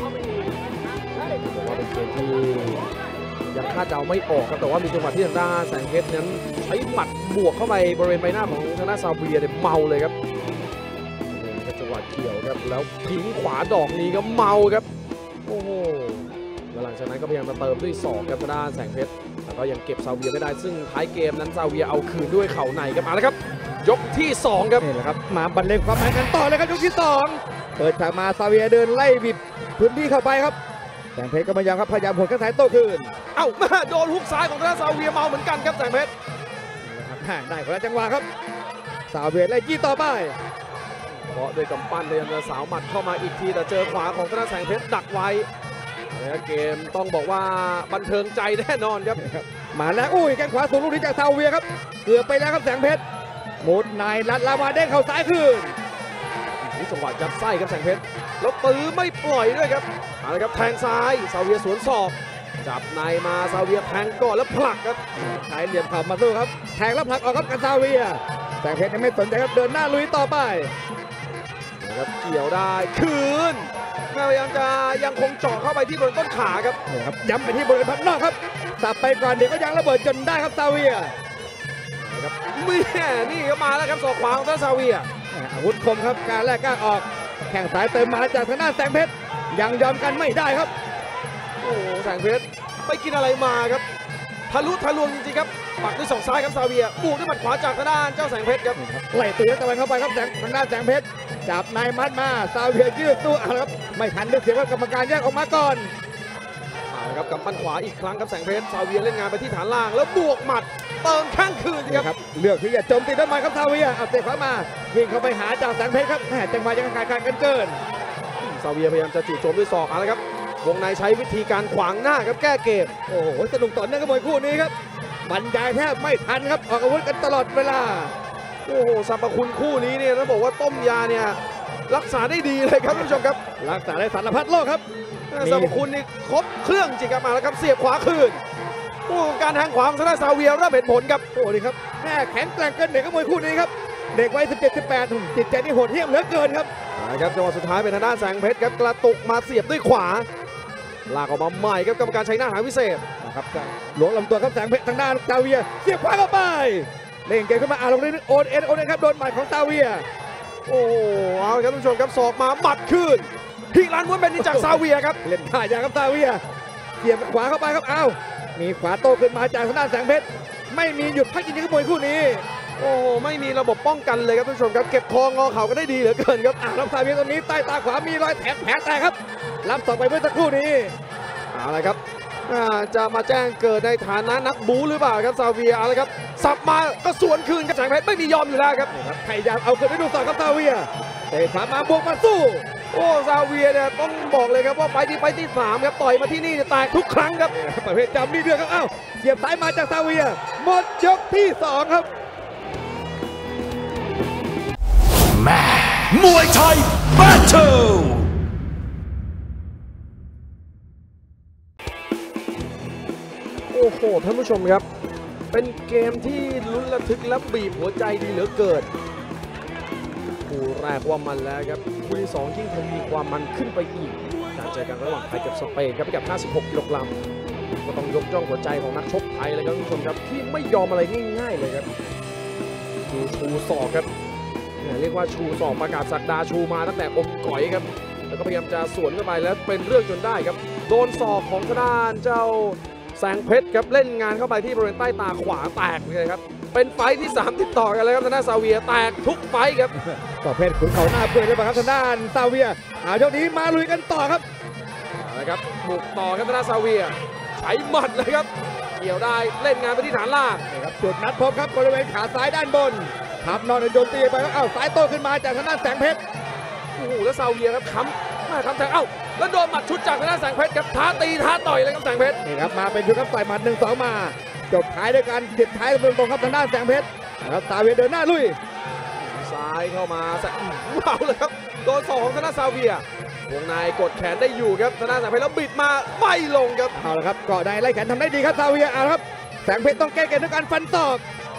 บอกว่าเป็นเกมที่ยังคาดเดาไม่ออกครับแต่ว่ามีจังหวะที่ทางด้านแสงเพชรนั้นใช้หมัดบวกเข้าไปบริเวณใบหน้าของทางด้านซาเวียร์เนี่ยเมาเลยครับจังหวะเกี่ยวครับแล้วทิ้งขวาดอกนี้ก็เมาครับโอ้โหแล้วหลังจากนั้นก็พยายามมาเติมด้วยศอกครับทางด้านแสงเพชรแต่ก็ยังเก็บซาเวียร์ไม่ได้ซึ่งท้ายเกมนั้นซาเวียร์เอาคืนด้วยเข่าในครับมาแล้วครับยกที่สองครับนี่แหละครับมาบรรเลงความหมายกันต่อเลยครับยกที่สองเปิดฉากมาซาเวียเดินไล่บิดพื้นที่เข้าไปครับแสงเพชรก็พยายามครับพยายามผลกระแสโต้คืนเอ้ามาโดนฮุกซ้ายของทางด้านซาเวียเมาเหมือนกันครับแสงเพชรได้คนละจังหวะครับซาเวียไล่จี้ต่อไปเพราะด้วยกำปั้นพยายามจะสาวหมัดเข้ามาอีกทีแต่เจอขวาของทางด้านแสงเพชรดักไว้แล้วเกมต้องบอกว่าบันเทิงใจแน่นอนครับมาแล้วอุ้ยแข้งขวาสูงลูกนี้จากซาเวียครับเกือบไปแล้วครับแสงเพชรหมดนายลัดลามาเด้งเข่าซ้ายคืนนี่จังหวะยัดไส้ครับแสงเพชรแล้วตื้อไม่ปล่อยด้วยครับเอาละครับแทงซ้ายซาเวียสวนศอกจับในมาซาเวียแทงก่อนแล้วผลักครับใช้เหลี่ยมเข่ามาสู้ครับแทงแล้วผลักออกครับกับซาเวียแสงเพชรยังไม่สนใจครับเดินหน้าลุยต่อไปนะครับเกี่ยวได้คืนพยายามจะยังคงเจาะเข้าไปที่บริเวณต้นขาครับนี่ครับย้ำไปที่บริเวณพับนอกครับสับไปก่อนเดี๋ยวก็ยังระเบิดจนได้ครับซาเวียนะครับนี่นี่ก็มาแล้วครับศอกขวาของซาเวียอาวุธคมครับการแลกก้าออกแข่งสายเติมมาจากทางด้านแสงเพชรยังยอมกันไม่ได้ครับโอ้แสงเพชรไปกินอะไรมาครับทะลุทะลวงจริงๆครับปักด้วยศอกซ้ายครับซาเวียบวกด้วยหมัดขวาจากทางด้านเจ้าแสงเพชรครับไล่ตีแล้วตะวันเข้าไปครับแสงทางด้านแสงเพชรจับนายมัดมาซาเวียยืดตู้ครับไม่ทันได้เสียว่ากรรมการแยกออกมาก่อนเอาครับกำปั้นขวาอีกครั้งครับแสงเพชรซาเวียเล่นงานไปที่ฐานล่างแล้วบวกหมัดเติมข้างคืนครับเลือกที่จะโจมตีด้วยหมัดครับซาเวียเอาเตะขวามาวิ่งเข้าไปหาเจ้าแสงเพชรครับจังหวะยังขาดขาดกันเกินซาเวียพยายามจะจู่โจมด้วยศอกอะไรครับวงในใช้วิธีการขวางหน้าครับแก้เกมโอ้โหสนุกต่อเนื่องกับมวยคู่นี้ครับบรรยายแทบไม่ทันครับออกอาวุธกันตลอดเวลาโอ้โหสรรพคุณคู่นี้เนี่ยต้องบอกว่าต้มยาเนี่ยรักษาได้ดีเลยครับท่านผู้ชมครับรักษาได้สารพัดโรคครับสรรพคุณนี่ครบเครื่องจริงครับมาแล้วครับเสียบขวาคืนโอ้การแทงขวาของซาซาเวียเริ่มเห็นผลครับโอ้ดีครับแม่แข็งแกร่งเกินเด็กกับมวยคู่นี้ครับเด็กวัยสิบเจ็ด สิบแปดจิตใจนี่โหดเหี้ยมเหลือเกินครับนะครับจังหวะสุดท้ายเป็นทางด้านแสงเพชรครับกระตุกมาเสียบด้วยขวาลากออกมาใหม่ครับกรรมการใช้หน้าหางวิเศษนะครับหลวงลำตัวครับแสงเพชรทางด้านซาเวียเสียบขวาเข้าไปเล่นเกมขึ้นมาอ่าลงนี้โอนเอ็นโอนเอ็นครับโดนหมัดของซาเวียโอ้เอาครับท่านผู้ชมครับศอกมาหมัดคืนฮิรันม้วนเป็นนิจากซาเวียครับเล่นท่ายาครับซาเวียเสียบขวาเข้าไปครับอ้าวมีขวาโต้ขึ้นมาจากทางด้านแสงเพชรไม่มีหยุดพักจริงๆกับมวยคู่นี้โอ้โหไม่มีระบบป้องกันเลยครับท่านผู้ชมครับเก็บคองอเข่าก็ได้ดีเหลือเกินครับอ่ารับซาเวียตรงนี้ใต้ตาขวามีรอยแผลแผลแตกครับรับศอกไปเมื่อสักครู่นี้อะไรครับจะมาแจ้งเกิดในฐานะนักบู๊หรือเปล่าครับซาเวียอะไรครับสับมาก็สวนคืนกับแสงเพชรไม่มียอมอยู่แล้วครับพยายามเอาคืนได้ดูต่อครับซาเวียเตะขวามาบวกมาสู้โอ้ซาเวียเนี่ยต้องบอกเลยครับว่าไปที่ไปที่สามครับต่อยมาที่นี่แตกทุกครั้งครับประเภทจำนี่เดือดครับอ้าวเสียบซ้ายมาจากซาเวียหมดยกที่สองครับแม่มวยไทยแบทเทิลโอ้โหท่านผู้ชมครับเป็นเกมที่ลุ้นระทึกและบีบหัวใจดีเหลือเกินคู่แรกว่ามันแล้วครับคู่ที่สองยิ่งคงมีความมันขึ้นไปอีกการเจอกันระหว่างไทยกับสเปนครับพิกัดห้าสิบหกกิโลกรัมก็ต้องยกย่องหัวใจของนักชกไทยเลยครับท่านผู้ชมครับที่ไม่ยอมอะไรง่ายๆเลยครับชูชูศอกครับเรียกว่าชูศอกประกาศศักดาชูมาตั้งแต่อมก๋อยครับแล้วก็พยายามจะสวนเข้าไปแล้วเป็นเรื่องจนได้ครับโดนศอกของทางด้านเจ้าแสงเพชรครับเล่นงานเข้าไปที่บริเวณใต้ตาขวาแตกเลยครับเป็นไฟที่สามติดต่อกันเลยครับทางด้านซาเวียแตกทุกไฟครับต่อเพชรขุนเขาหน้าเพื่อนเลยครับทางด้านซาเวียเอาเท่านี้มาลุยกันต่อครับนะครับบุกต่อครับทางด้านซาเวียใช้หมัดเลยครับเกี่ยวได้เล่นงานไปที่ฐานล่างนะครับจุดนัดพบครับบริเวณขาซ้ายด้านบนทับนอนโจมตีไปครับเอ้าสายโต้ขึ้นมาจากทางด้านแสงเพชรโอ้โหแล้วซาเวียครับค้ำมาค้ำแทงเอ้าแล้วโดนหมัดชุดจากทางด้านแสงเพชรครับท้าตีท้าต่อยเลยครับแสงเพชรนี่ครับมาเป็นชุดครับต่อยหมัดหนึ่งสองมาจบท้ายด้วยการเด็ดท้ายตรงๆครับทางด้านแสงเพชรนะครับซาเวียเดินหน้าลุยซ้ายเข้ามาแสงเมาเลยครับโดนศอกของทางด้านซาเวียวงในกดแขนได้อยู่ครับทางด้านแสงเพชรแล้วบิดมาไม่ลงครับเอาละครับเกาะในไล่แขนทำได้ดีครับซาเวียเอาครับแสงเพชรต้องแก้เกมด้วยการฟันศอก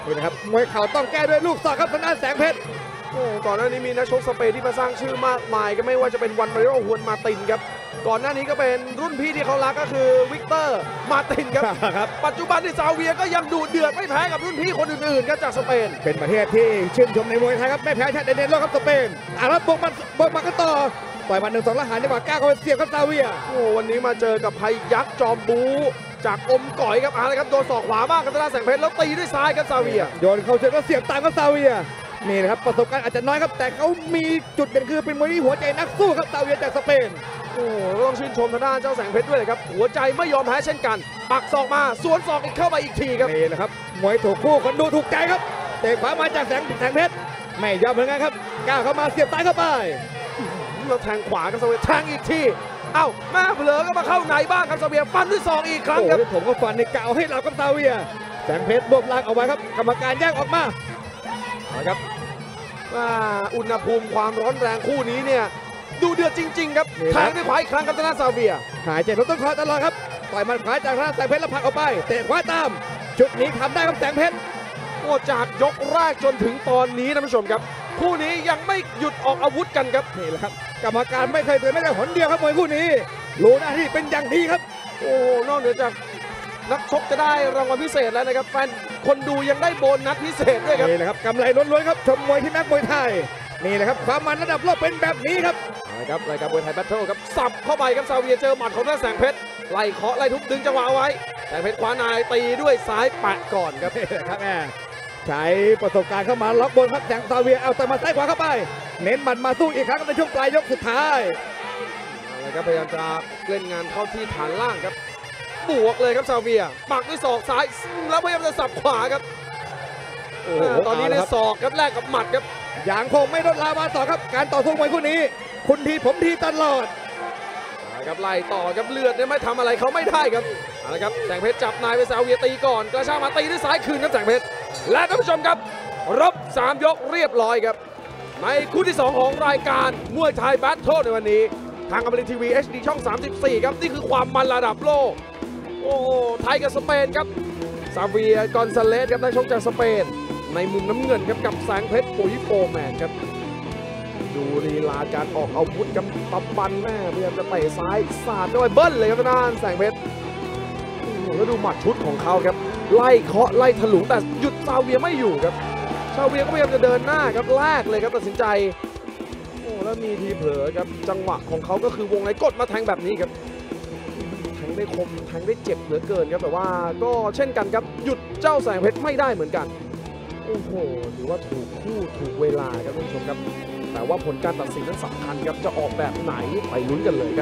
นี่นะครับมวยเข่าต้องแก้ด้วยลูกศอกครับทางด้านแสงเพชรโอ้ก่อนหน้านี้มีนักชกสเปนที่มาสร้างชื่อมากมายก็ไม่ว่าจะเป็นวันมาริโอฮวนมาตินครับก่อนหน้านี้ก็เป็นรุ่นพี่ที่เขารักก็คือวิกเตอร์มาตินครับครับปัจจุบันที่ซาเวียก็ยังดุเดือดไม่แพ้กับรุ่นพี่คนอื่นๆครับจากสเปนเป็นประเทศที่ชื่นชมในมวยไทยครับไม่แพ้ชาติใดในโลกครับสเปนอ่ะแล้วบวกมันบวกมันกันต่อต่อยมันหนึ่งสองแล้วหันจังหวะก้าวเข้าไปเสียบครับซาเวียโอ้วันนี้มาเจอกับพยักษ์จอมบูจากอมก่อยครับอะไรครับโดนศอกขวาบ้างกับธนาแสงเพชรแล้วตีด้วยซ้ายครับซาเวียโยนเข้าเชือกแล้วเสียบตามครับซาเวียนี่นะครับประสบการณ์อาจจะน้อยครับแต่เขามีจุดเด่นคือเป็นมวยที่หัวใจนักสู้ครับซาเวียจากสเปนโอ้ต้องชื่นชมทางด้านเจ้าแสงเพชรด้วยเลยครับหัวใจไม่ยอมแพ้เช่นกันปักศอกมาสวนศอกอีกเข้าไปอีกทีครับนี่แหละครับมวยถูกคู่คนดูถูกใจครับเตะขวามาจากแสงแสงเพชรไม่ยอมเหมือนกันครับก้าวเข้ามาเสียบซ้ายเข้าไปเราแทงขวาครับซาเวียแทงอีกทีเอ้าแม่เผลอก็มาเข้าในบ้างครับซาเวียฟันด้วยศอกอีกครั้งครับโอ้ผมก็ฟันในกาวให้เรากับซาเวียแสงเพชรรวบล่างเอาไว้ครับกรรมการแยกออกมาเอาครับว่าอุณหภูมิความร้อนแรงคู่นี้เนี่ยดูเดือดจริง ๆ ครับแทงด้วยขวาอีกครั้งกับธนาซาเวียหายใจลดต้นคอตลอดครับต่อยมันขวาจากทางแสงเพชรแล้วผลักออกไปเตะขวาตามชุดนี้ทำได้ครับแสงเพชรโอ้จากยกแรกจนถึงตอนนี้ท่านผู้ชมครับคู่นี้ยังไม่หยุดออกอาวุธกันครับนี่แหละครับกรรมการไม่เคยเตือนไม่ได้หนเดียวครับมวยคู่นี้รู้หน้าที่เป็นอย่างดีครับโอ้นอกเหนือจากนักชกจะได้รางวัลพิเศษแล้วนะครับแฟนคนดูยังได้โบนัสพิเศษด้วยครับนี่แหละครับกำไรล้วนๆครับชมมวยที่นักมวยไทยนี่แหละครับความมันระดับโลกเป็นแบบนี้ครับนะครับรายการมวยไทยแบทเทิลครับสับเข้าไปครับซาเวียเจอหมัดของธนาแสงเพชรไล่เคาะไล่ทุบดึงจังหวะเอาไว้แสงเพชรคว้านายตีด้วยซ้ายแปะก่อนครับครับแม่ใช้ประสบการณ์เข้ามาล็อกบนครับแสงซาเวียเอาแต่มาซ้ายขวาเข้าไปเน้นหมัดมาสู้อีกครั้งในช่วงปลายยกสุดท้ายนะครับพยายามจะเล่นงานเข้าที่ฐานล่างครับบวกเลยครับซาเวียปักด้วยศอกซ้ายแล้วพยายามจะสับขวาครับโอ้โหตอนนี้ในศอกครับแลกกับหมัดครับอย่างคงไม่ลดลาวาต่อครับการต่อสู้มวยคู่นี้คุณทีผมทีตลอดนะครับไล่ต่อครับเลือดเนี่ยไม่ทำอะไรเขาไม่ได้ครับเอาละครับแสงเพชรจับนายไปซาเวียตีก่อนกระชากมาตีด้วยซ้ายคืนครับแสงเพชรและท่านผู้ชมครับรบสามยกเรียบร้อยครับในคู่ที่สองของรายการมวยไทยแบทเทิลในวันนี้ทางอมรินทร์ทีวี เอช ดี ช่องสามสิบสี่ครับนี่คือความมันระดับโลกโอ้ไทยกับสเปนครับซาเวียกอนซาเลสครับนักชกจากสเปนในมุมน้ำเงินครับกับแสงเพชรโปรยิโปแมนครับดูลีลาการออกอาวุธกับตับบันแม่พยายามจะเตะซ้ายสาดด้วยเบิ้ลเลยครับทางด้านแสงเพชรโอ้โหแล้วดูหมัดชุดของเขาครับไล่เคาะไล่ถลุงแต่หยุดซาเวียไม่อยู่ครับซาเวียก็พยายามจะเดินหน้าครับแลกเลยครับตัดสินใจโอ้แล้วมีทีเผลอครับจังหวะของเขาก็คือวงในกดมาแทงแบบนี้ครับแทงได้คมแทงได้เจ็บเหลือเกินครับแต่ว่าก็เช่นกันครับหยุดเจ้าแสงเพชรไม่ได้เหมือนกันโอ้โหถือว่าถูกคู่ถูกเวลาครับท่านผู้ชมครับแต่ว่าผลการตัดสินนั้นสำคัญครับจะออกแบบไหนไปลุ้นกันเลยครับ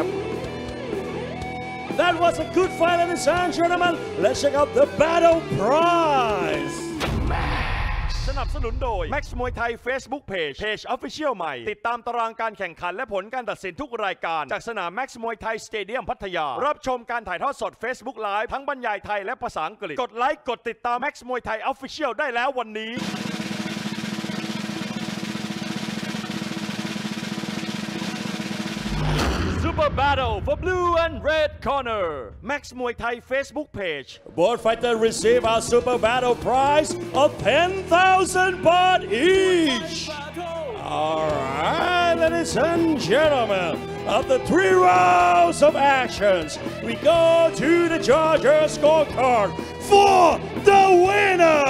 That was a good fight, ladies and gentlemen. Let's check out the battle prize. สนับสนุนโดย Max มวยไทย Facebook Page Page Official ใหม่ติดตามตารางการแข่งขันและผลการตัดสินทุกรายการจากสนาม Max มวยไทยสเตเดียมพัทยารับชมการถ่ายทอดสด Facebook Live ทั้งบรรยายไทยและภาษาอังกฤษกดไลค์กดติดตาม Max มวยไทย Official ได้แล้ววันนี้Super Battle for Blue and Red Corner Max มวยไทย Facebook Page Both fighters receive our Super Battle prize of ten thousand baht each. All right, ladies and gentlemen, after three rounds of actions, we go to the judges' scorecard for the winner.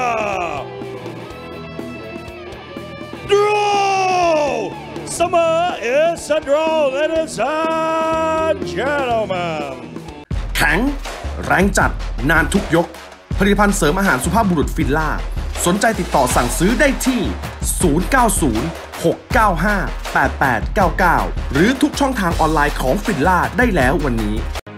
Draw! Summer is a draw, ladies and gentlemen. แข็งแรงจัดนานทุกยกผลิตภัณฑ์เสริมอาหารสุภาพบุรุษฟิลล่าสนใจติดต่อสั่งซื้อได้ที่ ศูนย์ เก้า ศูนย์ หก เก้า ห้า แปด แปด เก้า เก้า หรือทุกช่องทางออนไลน์ของฟิลล่าได้แล้ววันนี้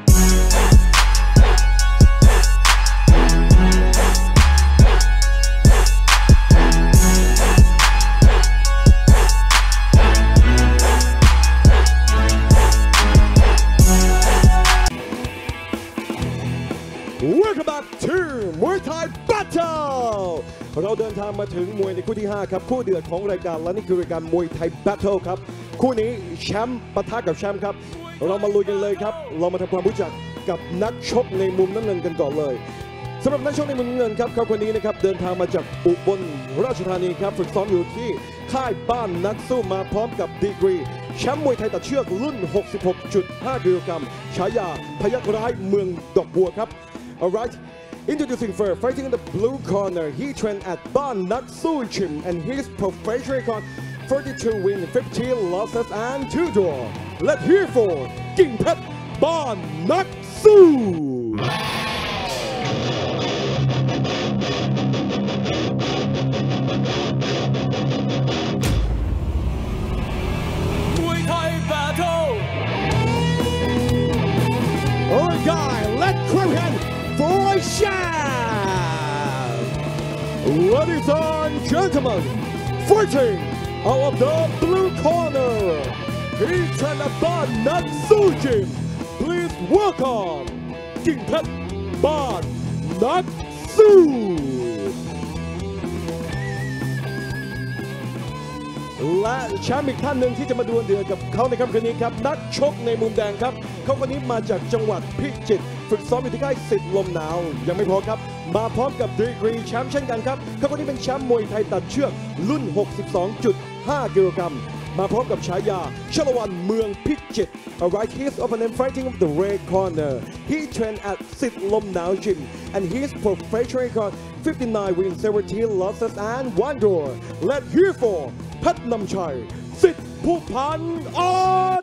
Welcome back to Muay Thai Battle เราเดินทางมาถึงมวยในคู่ที่ห้าครับคู่เดือดของรายการและนี่คือรายการมวยไทย Battle ครับคู่นี้แชมป์ปะทะกับแชมป์ครับเรามาลุยกันเลยครับเรามาทำความรู้จักกับนักชกในมุมน้ำเงินกันก่อนเลยสำหรับนักชกในมุมเงินครับเขาคนนี้นะครับเดินทางมาจากอุบลราชธานีครับฝึกซ้อมอยู่ที่ค่ายบ้านนักสู้มาพร้อมกับดีกรีแชมป์มวยไทยตัดเชือกรุ่น หกสิบหกจุดห้า กิโลกรัมฉายาพยัคฆ์ร้ายเมืองดอกบัวครับ alright introducing first fighting in the blue corner he trained at Ban Nak Soo Gym and his professional record forty-two wins fifteen losses and two draw let's hear for กิ่งเพชรบ้านนักสู้Alright guys, let's clap hands for Sham! Ladies and gentlemen, fighting out of the blue corner, he's trying to ban Nak Soo Gym. Please welcome กิ่งเพชรบ้านนักสู้และแชมป์อีกท่านหนึ่งที่จะมาดวลเดือดกับเขาในค่ำคืนนี้ครับนักชกในมุมแดงครับเขาคนนี้มาจากจังหวัดพิจิตรฝึกซ้อมอยู่ที่ค่ายสิทธิ์ลมหนาวยังไม่พอครับมาพร้อมกับดีกรีแชมป์เช่นกันครับเขาคนนี้เป็นแชมป์มวยไทยตัดเชือกรุ่น หกสิบสองจุดห้า กิโลกรัมมาพร้อมกับฉายาชลวันเมืองพิจิตร Alright, his opponent fighting of the red corner. He trained at Sit Lom Now Gym and his professional record fifty-nine wins, seventeen losses and one draw. Let's hear for เพชรนำชัยสิทธิ์ผู้พันออด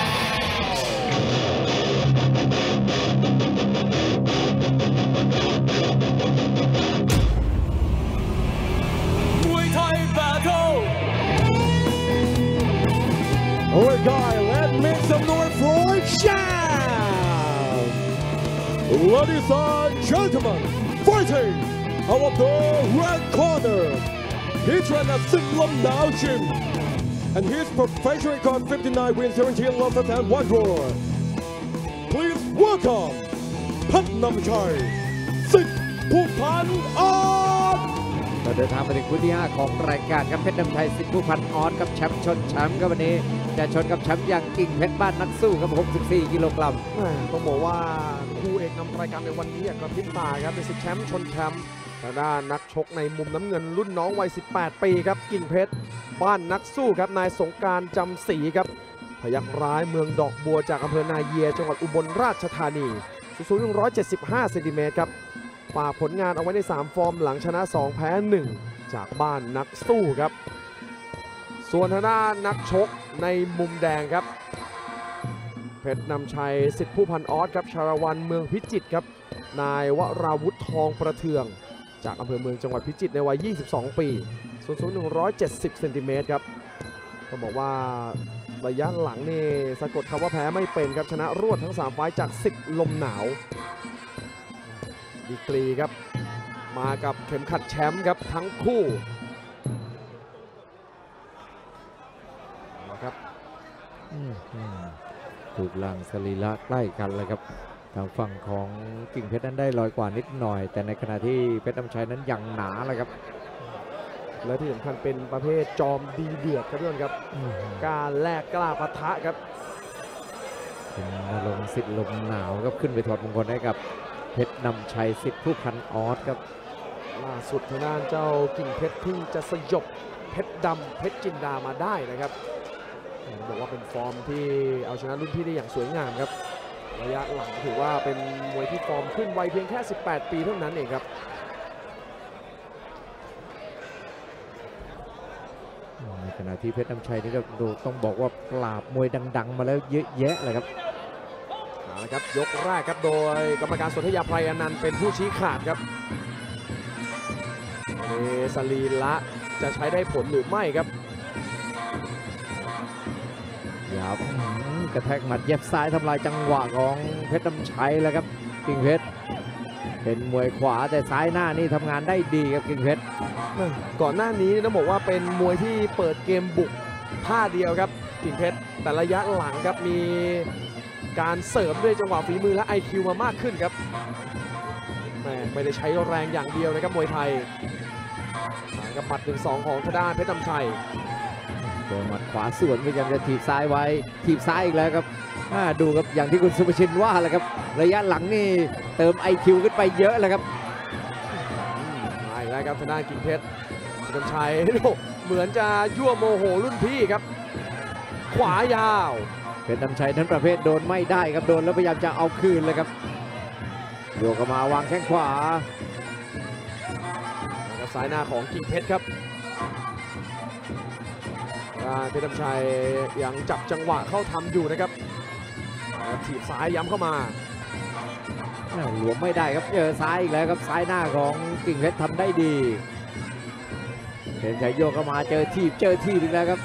Alright guys, let's make some noise for Sham! Ladies and gentlemen, fighting out of the red corner, he trained at Sit Lom Now Gym and his professional record fifty-nine wins, seventeen losses and one draw. Please welcome เพชรนำชัยสิทธิ์ผู้พันออดเราเดินทางมาถึงคู่ที่ห้าของรายการครับเพชรนำชัยสิทธิ์ผู้พันออสกับแชมป์ชนแชมป์ครับวันนี้จะชนกับแชมป์อย่างกิ่งเพชรบ้านนักสู้ครับหกสิบสี่กิโลกรัมต้องบอกว่าคู่เอกนำรายการในวันนี้กระพริบตาครับเป็นศึกแชมป์ชนแชมป์ทางด้านนักชกในมุมน้ำเงินรุ่นน้องวัยสิบแปดปีครับกิ่งเพชรบ้านนักสู้ครับนายสงการจำศรีครับพยัคฆ์ร้ายเมืองดอกบัวจากอำเภอนาเยียจังหวัดอุบลราชธานีสูงหนึ่งร้อยเจ็ดสิบห้าเซนติเมตรครับฝากผลงานเอาไว้ในสามฟอร์มหลังชนะสองแพ้หนึ่งจากบ้านนักสู้ครับส่วนทางด้านนักชกในมุมแดงครับเพชรนำชัยสิทธิ์ผู้พันออสครับชาละวันเมืองพิจิตรครับนายวราวุธทองประเทืองจากอำเภอเมืองจังหวัดพิจิตรในวัยยี่สิบสองปีสูงสูงหนึ่งร้อยเจ็ดสิบเซนติเมตรครับต้องบอกว่าระยะหลังนี่สะกดคำว่าแพ้ไม่เป็นครับชนะรวดทั้งสามไฟล์จากสิทธิ์ลมหนาวดีกรีครับมากับเข็มขัดแชมป์ครับทั้งคู่นะครับถูกลังสรีระใกล้กันเลยครับทางฝั่งของกิ่งเพชรนั้นได้ลอยกว่านิดหน่อยแต่ในขณะที่เพชรนำชัยนั้นยังหนาเลยครับและที่สำคัญเป็นประเภทจอมดีเดือดครับทุกคนครับกล้าแลกกล้าปะทะครับเป็นนรงค์สิทธิ์ลมหนาวครับขึ้นไปถอดมงคลให้กับเพชรนำชัยสิทธิ์ผู้พันออสครับล่าสุดทางด้านเจ้ากิ่งเพชรที่จะสยบเพชรดำเพชรจินดามาได้นะครับบอกว่าเป็นฟอร์มที่เอาชนะรุ่นพี่ได้อย่างสวยงามครับระยะหลังถือว่าเป็นมวยที่ฟอร์มขึ้นวัยเพียงแค่สิบแปดปีเท่านั้นเองครับในขณะที่เพชรนำชัยนี่ก็ต้องบอกว่าปราบมวยดังๆมาแล้วเยอะแยะเลยครับเอาละครับยกแรกครับโดยกรรมการสนธยาไพรอนันต์เป็นผู้ชี้ขาดครับเอสลีละจะใช้ได้ผลหรือไม่ครับยับกระแทกหมัดเย็บซ้ายทำลายจังหวะของเพชรนำชัยแล้วครับกิ่งเพชรเป็นมวยขวาแต่ซ้ายหน้านี่ทำงานได้ดีครับกิ่งเพชรก่อนหน้านี้ต้องบอกว่าเป็นมวยที่เปิดเกมบุกท่าเดียวครับกิ่งเพชรแต่ระยะหลังครับมีการเสริมด้วยจังหวะฝีมือและ ไอ คิว มามากขึ้นครับไม่ได้ใช้แรงอย่างเดียวนะครับมวยไทยกับหมัด หนึ่งสอง ของทางด้านเพชรนำชัยโดนหมัดขวาสวนพยายามจะถีบซ้ายไว้ถีบซ้ายอีกแล้วครับดูครับอย่างที่คุณสุภชินว่าแหละครับระยะหลังนี่เติม ไอ คิว ขึ้นไปเยอะเลยครับครับทางด้านกิ่งเพชรเพชรน้ำชัยเหมือนจะยั่วโมโหรุ่นพี่ครับขวายาวเพชรน้ำชัยนั้นประเภทโดนไม่ได้ครับโดนแล้วพยายามจะเอาคืนเลยครับโยกมาวางแข้งขวาแล้วซ้ายหน้าของกิ่งเพชรครับเพชรน้ำชัยยังจับจังหวะเข้าทำอยู่นะครับถีบซ้ายย้ำเข้ามาหลวมไม่ได้ครับเจอซ้ายอีกแล้วครับซ้ายหน้าของกิ่งเพชรทำได้ดีเพชรชัยโยกเข้ามาเจอทีบเจอทีบอีกแล้วครับ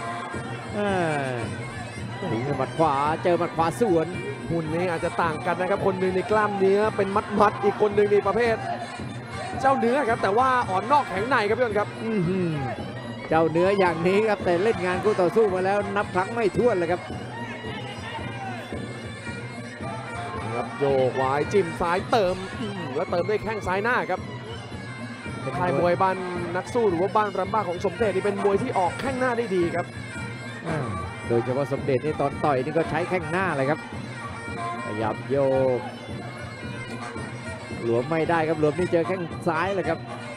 ถึงหมัดขวาเจอหมัดขวาสวนหุ่นนี้อาจจะต่างกันนะครับคนหนึ่งในกล้ามเนื้อเป็นมัดมัดอีกคนหนึ่งในประเภทเจ้าเนื้อครับแต่ว่าอ่อนนอกแข็งในครับพี่อ้นครับเจ้าเนื้ออย่างนี้ครับแต่เล่นงานคู่ต่อสู้มาแล้วนับครั้งไม่ถ้วนเลยครับครับโยกไว้จิ้มซ้ายเติมแล้วเติมด้วยแข้งซ้ายหน้าครับค่ายมวยบ้านนักสู้หรือว่าบ้านรัมบ้าของสมเด็จนี่เป็นมวยที่ออกแข้งหน้าได้ดีครับโดยเฉพาะสมเด็จนี่ตอนต่อยนี่ก็ใช้แข้งหน้าเลยครับขยับโยกหลวมไม่ได้ครับหลวมนี่เจอแข้งซ้ายเลยครับ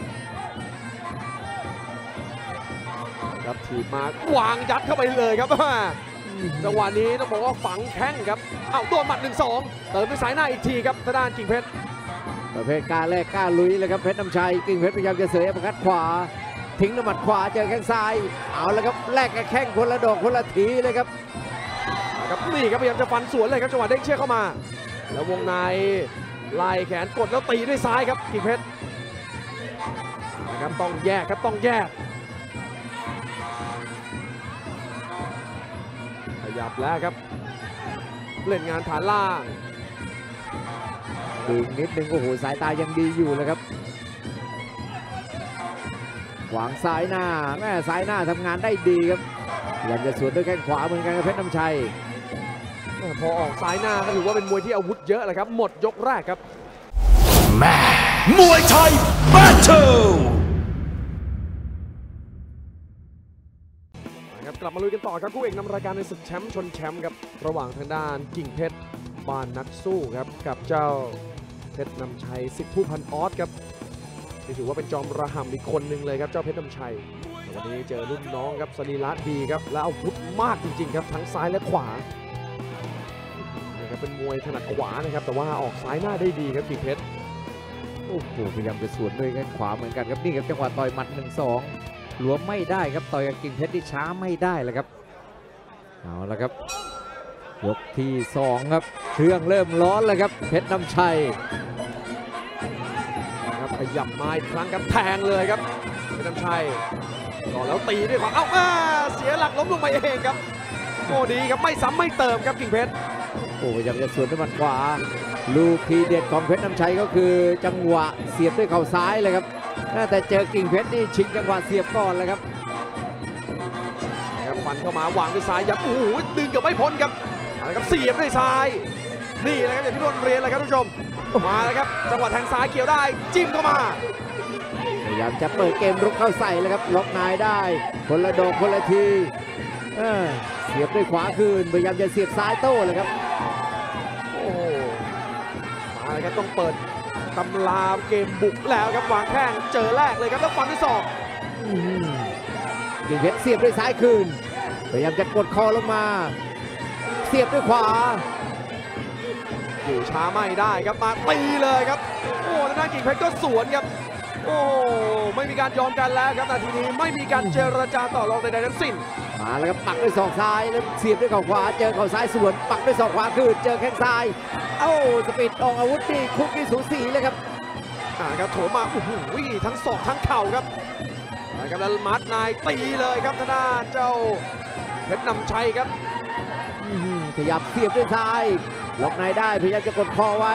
ครับถีบมาวางยัดเข้าไปเลยครับจังหวะนี้ต้องบอกว่าฝังแข้งครับเอาโดนหมัด หนึ่งสอง เติมด้วยสายหน้าอีกทีครับทางด้านกิ่งเพชรประเภทกล้าแรกกล้าลุยเลยครับเพชรน้ำชัยกิ่งเพชรพยายามจะเสยอัปคัดขวาทิ้งหมัดขวาเจอแข้งซ้ายเอาแล้วครับแลกกับแข้งคนละดอกคนละทีเลยครับครับนี่ครับพยายามจะฟันสวนเลยครับจังหวะเด้งเชือกเข้ามาแล้ววงในไล่แขนกดแล้วตีด้วยซ้ายครับกิ่งเพชรนะครับต้องแยกครับต้องแยกขยับแล้วครับเล่นงานฐานล่างดึงนิดนึงโอ้โหสายตายังดีอยู่เลยครับขวางซ้ายหน้าแม่ซ้ายหน้าทำงานได้ดีครับพยายามจะสวนด้วยแข้งขวาเหมือนกันกับเพชรน้ำชัยพอออกซ้ายหน้าก็ถือว่าเป็นมวยที่อาวุธเยอะเลยครับหมดยกแรกครับแม่มวยไทยแบทเทิลกลับมาลุยกันต่อครับคู่เอกนำรายการในศึกแชมป์ชนแชมป์ครับระหว่างทางด้านกิ่งเพชรบ้านนักสู้ครับกับเจ้าเพชรน้ำชัยสิทธิผู้พันออสครับที่ถือว่าเป็นจอมระห่ำอีกคนหนึ่งเลยครับเจ้าเพชรน้ำชัยวันนี้เจอรุ่นน้องครับสรีระดีครับและอาวุธมากจริงๆครับทั้งซ้ายและขวานี่ครับเป็นมวยถนัดขวานะครับแต่ว่าออกซ้ายหน้าได้ดีครับกิ่งเพชรโอ้โหพยายามจะสวนด้วยแข้งขวาเหมือนกันครับนี่ครับจังหวะต่อยหมัด หนึ่งสองหลวมไม่ได้ครับต่อยกับกิ่งเพชรที่ช้าไม่ได้เลยครับเอาละครับยกที่สองครับเครื่องเริ่มร้อนเลยครับเพชรน้ำชัยครับขยับมาอีกครั้งครับแทงเลยครับเพชรน้ำชัยต่อแล้วตีด้วยความเอ้าเสียหลักล้มลงไปเองครับโอ้ดีครับไม่ซ้ำไม่เติมครับกิ่งเพชรโอ้พยายามจะสวนด้วยหมัดขวาลูกทีเด็ดของเพชรน้ำชัยก็คือจังหวะเสียบด้วยเข่าซ้ายเลยครับแต่เจอกิ่งเพชรนี่ชิงจังหวะเสียบก่อนเลยครับครับฟันเข้ามาวางด้วยซ้ายยับโอ้โหดึงเกือบไม่พ้นครับอะไรครับเสียบด้วยซ้ายนี่แหละครับอย่างที่พี่นนท์เรียนเลยครับทุกผู้ชมมาแล้วครับจังหวะแทงซ้ายเกี่ยวได้จิ้มเข้ามาพยายามจะเปิดเกมรุกเข้าใส่เลยครับล็อกนายได้คนละดอกคนละทีเออเสียบด้วยขวาคืนพยายามจะเสียบซ้ายโต้เลยครับโอ้มาเลยครับต้องเปิดตำราเกมบุกแล้วครับวางแข้งเจอแรกเลยครับแล้วฟันด้วยศอกกิ่งเพชรเสียบด้วยซ้ายคืนพยายามจะกดคอลงมาเสียบด้วยขวาอยู่ช้าไม่ได้ครับมาตีเลยครับโอ้แล้วนั่นกิ่งเพชรก็สวนครับโอ้ไม่มีการยอมกันแล้วครับนาทีนี้ไม่มีการเจรจาต่อรองใดๆทั้งสิ้นมาแล้วครับปักด้วยศอกซ้ายแล้วเสียบด้วยเข่าขวาเจอเข่าซ้ายสวนปักด้วยศอกขวาคืนเจอแข้งซ้ายเอ้าสปีดออกอาวุธนี่คุกที่สูสีเลยครับอ่าครับโถมมาโอ้โหทั้งศอกทั้งเข่าครับนะครับแล้วมัดนายตีเลยครับทางด้านเจ้าเพชรน้ำชัยครับขยับเสียบด้วยซ้ายล็อกในได้พยายามจะกดคอไว้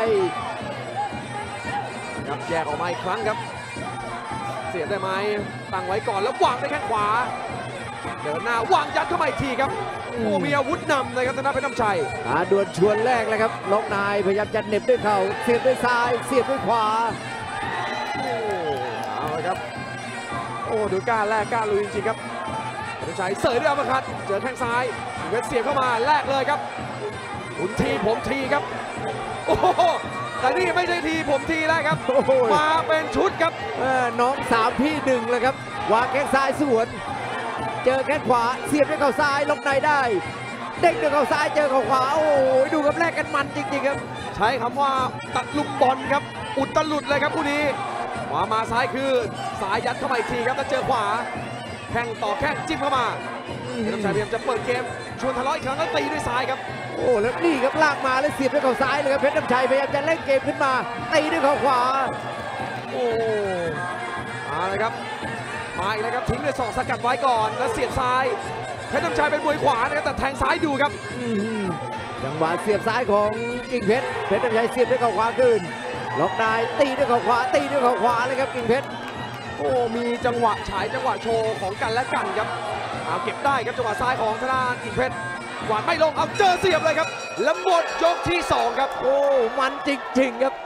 ครับแยกออกมาอีกครั้งครับเสียบได้ไหมตั้งไว้ก่อนแล้ววางได้แข้งขวาเดินหน้าวางยัดเข้ามาอีกทีครับโอ้มีอาวุธนำเลยครับทางด้านเพชรน้ำชัยหาดวลชวนแรกเลยครับล็อกในพยายามจะเหน็บด้วยเข่าเสียบด้วยซ้ายเสียบด้วยขวาโอ้เอาเลยครับโอ้ดูกล้าแรกกล้าลุยจริงๆครับเพชรน้ำชัยเสยด้วยอัปคัตเจอแข้งซ้ายเพชรเสียบเข้ามาแรกเลยครับคุณทีผมทีครับโอ้โหแต่นี่ไม่ใช่ทีผมทีแล้วครับมาเป็นชุดครับน้องสามพี่หนึ่งเลยครับวางแข้งซ้ายสวนเจอแข้งขวาเสียบด้วยเข่าซ้ายล็อกในได้เด้งด้วยเข่าซ้ายเจอเข่าขวาโอ้ยดูครับแลกกันมันจริงๆครับใช้คำว่าตัดลุมบอลครับอุดตลุดเลยครับคู่นี้ขวามาซ้ายคือซ้ายยัดเข้ามาอีกทีครับแล้วเจอขวาแข้งต่อแข้งจิ้มเข้ามาเพชรน้ำชัยพยายามจะเปิดเกมชวนทะเลาะอีกครั้งแล้วตีด้วยซ้ายครับโอ้แล้วนี่ครับลากมาแล้วเสียบด้วยเข่าซ้ายเลยครับเพชรน้ำชัยพยายามจะเล่นเกมขึ้นมาตีด้วยเข่าขวาโอ้มาเลยครับมาอีกแล้วครับทิ้งด้วยศอกสกัดไว้ก่อนแล้วเสียบซ้ายเพชรน้ำชัยเป็นมวยขวานะครับแต่แทงซ้ายดูครับจังหวะเสียบซ้ายของกิ่งเพชรเพชรน้ำชัยเสียบด้วยเข่าขวาขึ้นล็อกได้ตีด้วยเข่าขวาตีด้วยเข่าขวาเลยครับกิ่งเพชรโอ้มีจังหวะฉายจังหวะโชว์ของกันและกันครับเอาเก็บได้ครับจังหวะซ้ายของธนากิ่งเพชรหวานไม่ลงเอาเจอเสียบเลยครับแล้วหมดยกที่สองครับโอ้มันจริงๆครับ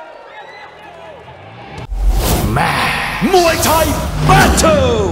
แม่มวยไทยแบทเทิล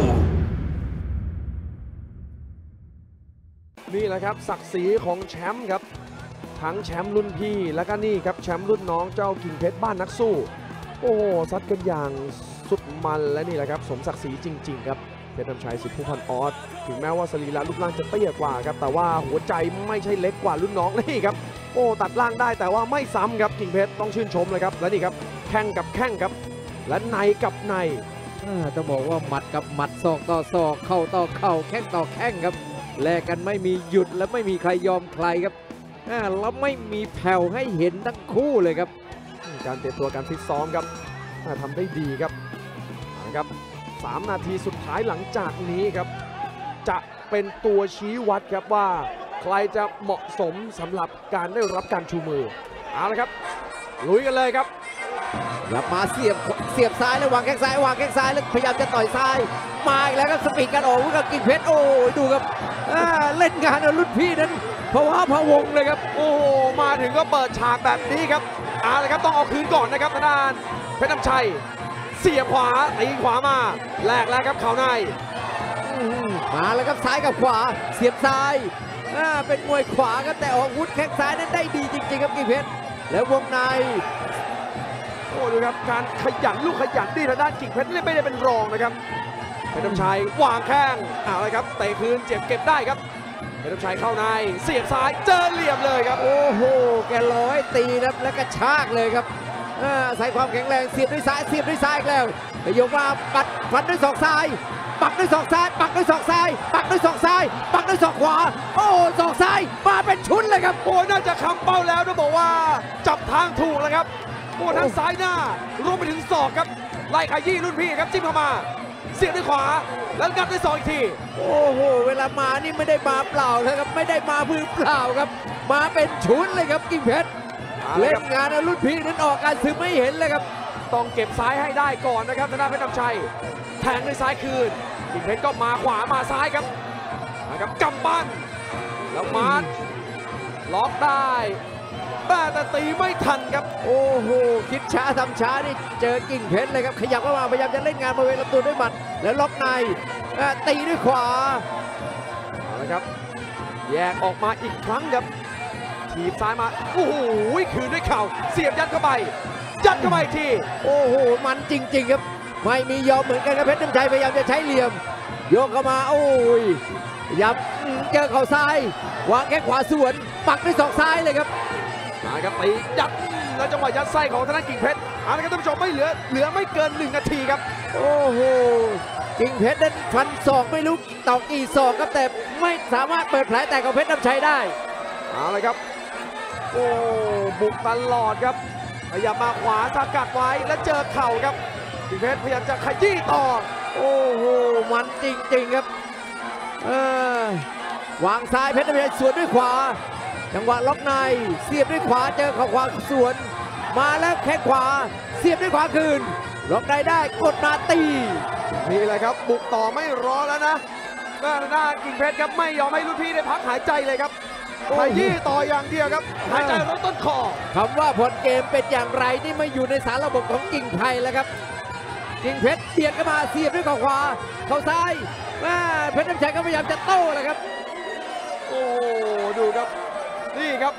นี่แหละครับศักดิ์ศรีของแชมป์ครับทั้งแชมป์รุ่นพี่แล้วก็นี่ครับแชมป์รุ่นน้องเจ้ากิ่งเพชรบ้านนักสู้โอ้ซัดกันอย่างสุดมันและนี่แหละครับสมศักดิ์ศรีจริงๆครับเพชรน้ำชัยสิทธิผู้พันออสถึงแม้ว่าสรีระรูปร่างจะเตี้ยกว่าครับแต่ว่าหัวใจไม่ใช่เล็กกว่ารุ่นน้องนี่ครับโอ้ตัดล่างได้แต่ว่าไม่ซ้ำครับกิ่งเพชรต้องชื่นชมเลยครับและนี่ครับแข้งกับแข้งครับและในกับในต้องบอกว่าหมัดกับหมัดศอกต่อศอกเข่าต่อเข่าแข้งต่อแข้งครับแลกกันไม่มีหยุดและไม่มีใครยอมใครครับแล้วไม่มีแผ่วให้เห็นทั้งคู่เลยครับการเตรียมตัวการฟิตซ้อมครับทำได้ดีครับนะครับสามนาทีสุดท้ายหลังจากนี้ครับจะเป็นตัวชี้วัดครับว่าใครจะเหมาะสมสำหรับการได้รับการชูมือเอาละครับลุยกันเลยครับกลับมาเสียบเสียบซ้ายแล้ววางแข้งซ้ายวางแข้งซ้ายแล้วพยายามจะต่อยซ้ายมาอีกแล้วครับสปีดการออกกับกิ่งเพชรโอ้ยดูครับเล่นงานรุ่นพี่นั้นเพราะว่าพะวงเลยครับโอ้มาถึงก็เปิดฉากแบบนี้ครับเอาละครับต้องเอาคืนก่อนนะครับทางด้านเพชรน้ำชัยเสียบขวาตีขวามาแลกแล้วครับเข่าในมาแล้วครับซ้ายกับขวาเสียบซ้ายเป็นมวยขวาครับแต่ออกอาวุธแข้งซ้ายนั้นได้ดีจริงๆครับกิ่งเพชรแล้ววงในโอ้ดูครับการขยันลูกขยันดีทางด้านกิ่งเพชรไม่ได้เป็นรองนะครับเพชรน้ำชัยวางแข้งเอาเลยครับเตะคืนเจ็บเก็บได้ครับเพชรน้ำชัยเข้าในเสียบซ้ายเจอเหลี่ยมเลยครับโอ้โหแกร้อยตีนะแล้วก็ชากเลยครับใส่ความแข็งแรงเสียบด้วยซ้ายเสียบด้วยซ้ายอีกแล้วยกมาปัดฟันด้วยศอกซ้ายปักด้วยศอกซ้ายปักด้วยศอกซ้ายปักด้วยศอกซ้ายปักด้วยศอกขวาโอ้ศอกซ้ายมาเป็นชุดเลยครับโอ้น่าจะคำเป้าแล้วต้องบอกว่าจับทางถูกแล้วครับโอ้ทั้งซ้ายหน้ารวมไปถึงศอกครับไล่ขยี้รุ่นพี่ครับจิ้มเข้ามาเสียบด้วยขวาแล้วงัดด้วยศอกอีกทีโอ้โหเวลามานี่ไม่ได้มาเปล่าเลยครับไม่ได้มามือเปล่าครับมาเป็นชุดเลยครับกิ่งเพชรเล่นงานรุ่นพี่นั้นออกการซึมไม่เห็นเลยครับต้องเก็บซ้ายให้ได้ก่อนนะครับทางด้านเพชรน้ำชัยแทงด้วยซ้ายคืนกิ่งเพชรก็มาขวามาซ้ายครับนะครับกำปั้นแล้วมาล็อกได้แต่ตีไม่ทันครับโอ้โหคิดช้าทำช้านี่เจอกิ่งเพชรเลยครับขยับเข้ามาพยายามจะเล่นงานบริเวณลำตัวด้วยหมัดแล้วล็อกในตีด้วยขวาเอาละครับแยกออกมาอีกครั้งครับถีบซ้ายมาโอ้โหคืนด้วยเข่าเสียบยัดเข้าไปยัดเข้าไปอีกทีโอ้โหมันจริงๆครับไม่มียอมเหมือนกันครับเพชรน้ำชัยพยายามจะใช้เหลี่ยมโยกเข้ามาโอ้ยยับเจอเข่าซ้ายวางแข้งขวาสวนปักด้วยศอกซ้ายเลยครับมาครับตียัดแล้วจังหวะยัดไส้ของธนากิ่งเพชรเอาละครับท่านผู้ชมไม่เหลือเหลือไม่เกินหนึ่งนาทีครับโอ้โหกิ่งเพชรนั้นฟันศอกไม่รู้ตอกกี่ศอกครับแต่ไม่สามารถเปิดแผลแต่ของเพชรน้ำชัยได้เอาละครับโอ้บุกตลอดครับพยายามมาขวาสกัดไว้แล้วเจอเข่าครับกิ่งเพชรพยายามจะขยี้ต่อโอ้โหมันจริงๆครับเออวางซ้ายเพชรน้ำชัยสวนด้วยขวาจังหวะล็อกในเสียบด้วยขวาเจอเข่าขวาสวนมาแล้วแข้งขวาเสียบด้วยขวาคืนล็อกในได้กดมาตีนี่แหละครับบุกต่อไม่รอแล้วนะหน้าหน้ากิ่งเพชรครับไม่ยอมให้รุ่นพี่ได้พักหายใจเลยครับขยี้ต่ออย่างเดียวครับหายใจลดต้นคอคำว่าผลเกมเป็นอย่างไรนี่ไม่อยู่ในสารระบบของกิ่งไผ่แล้วครับกิ่งเพชรเบียดเข้ามาเสียบด้วยเข่าขวาเข่าซ้ายเพชรน้ำชัยก็พยายามจะโต้แหละครับโอ้ดูครับนี่ครับ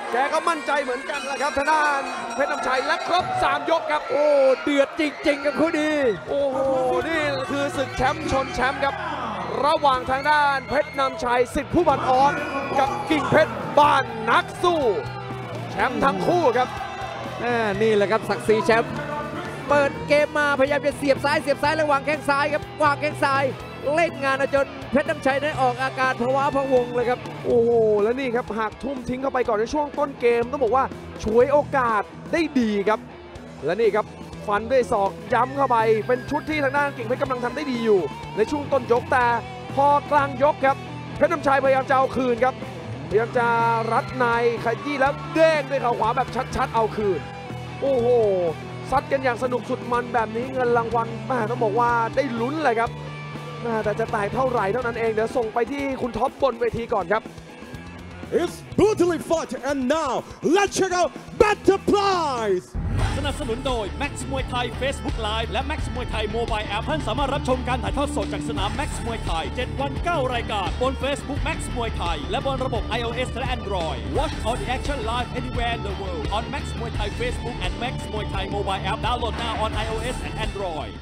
แกก็มั่นใจเหมือนกันแหละครับทางด้านเพชรน้ำชัยและครบสามยกครับโอ้เดือดจริงๆครับคู่นี้โอ้โหนี่คือศึกแชมป์ชนแชมป์ครับระหว่างทางด้านเพชรน้ำชัยสิทธิ์ผู้บันอ่อนกับกิ่งเพชรบ้านนักสู้แชมป์ทั้งคู่ครับนี่แหละครับศักดิ์ศรีแชมป์เปิดเกมมาพยายามจะเสียบซ้ายเสียบซ้ายแล้ววางแข้งซ้ายครับวางแข้งซ้ายเล่นงานจนเพชรน้ำชัยได้ออกอาการภาวะพะวงเลยครับโอ้โหแล้วนี่ครับหากทุ่มทิ้งเข้าไปก่อนในช่วงต้นเกมต้องบอกว่าฉวยโอกาสได้ดีครับและนี่ครับฟันด้วยศอกย้ำเข้าไปเป็นชุดที่ทางด้านกิ่งเพชรกำลังทำได้ดีอยู่ในช่วงต้นยกแต่พอกลางยกครับเพชรน้ำชัยพยายามจะเอาคืนครับพยายามจะรัดในขยี้แล้วเด้งด้วยเข่าขวาแบบชัดๆเอาคืนโอ้โหซัดกันอย่างสนุกสุดมันแบบนี้เงินรางวัลแม่ต้องบอกว่าได้ลุ้นเลยครับแต่จะแตกเท่าไหร่เท่านั้นเองเดี๋ยวส่งไปที่คุณท็อปบนเวทีก่อนครับ It's brutally fought and now let's check out Battle Prize สนับสนุนโดย Max มวยไทย Facebook Live และ Max มวยไทย Mobile App ท่านสามารถรับชมการถ่ายทอดสดจากสนาม Max มวยไทยเจ็ดวันเก้ารายการบน Facebook Max มวยไทยและบนระบบ iOS และ Android Watch all the action live anywhere in the world on Max มวยไทย Facebook and Max มวยไทย Mobile App download now on iOS and Android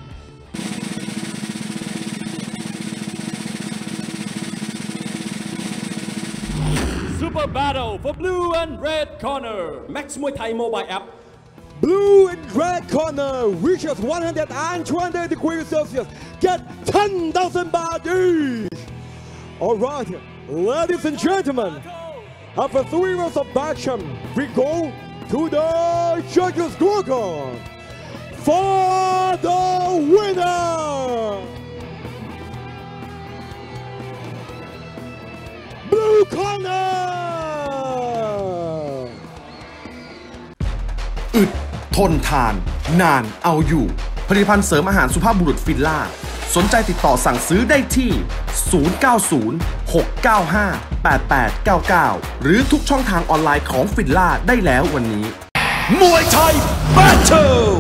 Super Battle for Blue and Red Corner Max มวยไทย Mobile App Blue and red corner reaches one hundred and twenty degrees Celsius. Get ten thousand baht each. All right, ladies and gentlemen, after three rounds of action, we go to the judges' scorecard for the winner. Blue corner. อึดทนทานนานเอาอยู่ผลิตภัณฑ์เสริมอาหารสุภาพบุรุษฟิลล่าสนใจติดต่อสั่งซื้อได้ที่ศูนย์ เก้า ศูนย์ หก เก้า ห้า แปด แปด เก้า เก้าหรือทุกช่องทางออนไลน์ของฟิลล่าได้แล้ววันนี้มวยไทยแบทเทิล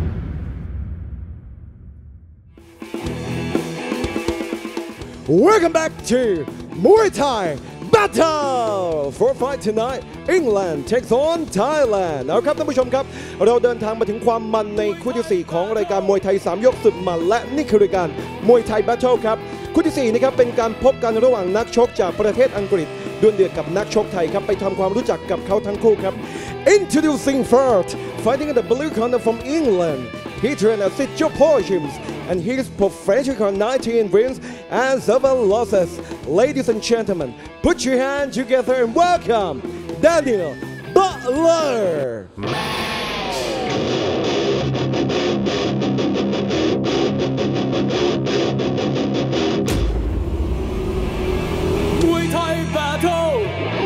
Welcome back to Muay Thai Battle for fight tonight England takes on Thailand เอาครับท่านผู้ชมครับเราเดินทางมาถึงความมันในคู่ที่สี่ของรายการมวยไทยสามยกสุดมันและนี่คือรายการมวยไทย Battle ครับคู่ที่สี่นะครับเป็นการพบกันระหว่างนักชกจากประเทศอังกฤษดวลเดือดกับนักชกไทยครับไปทำความรู้จักกับเขาทั้งคู่ครับ Introducing first fighting in the blue corner from England he trained at Sitjo Gyms and his professional nineteen wins and seven losses. Ladies and gentlemen, put your hands together and welcome Daniel Butler. Muay Thai Battle.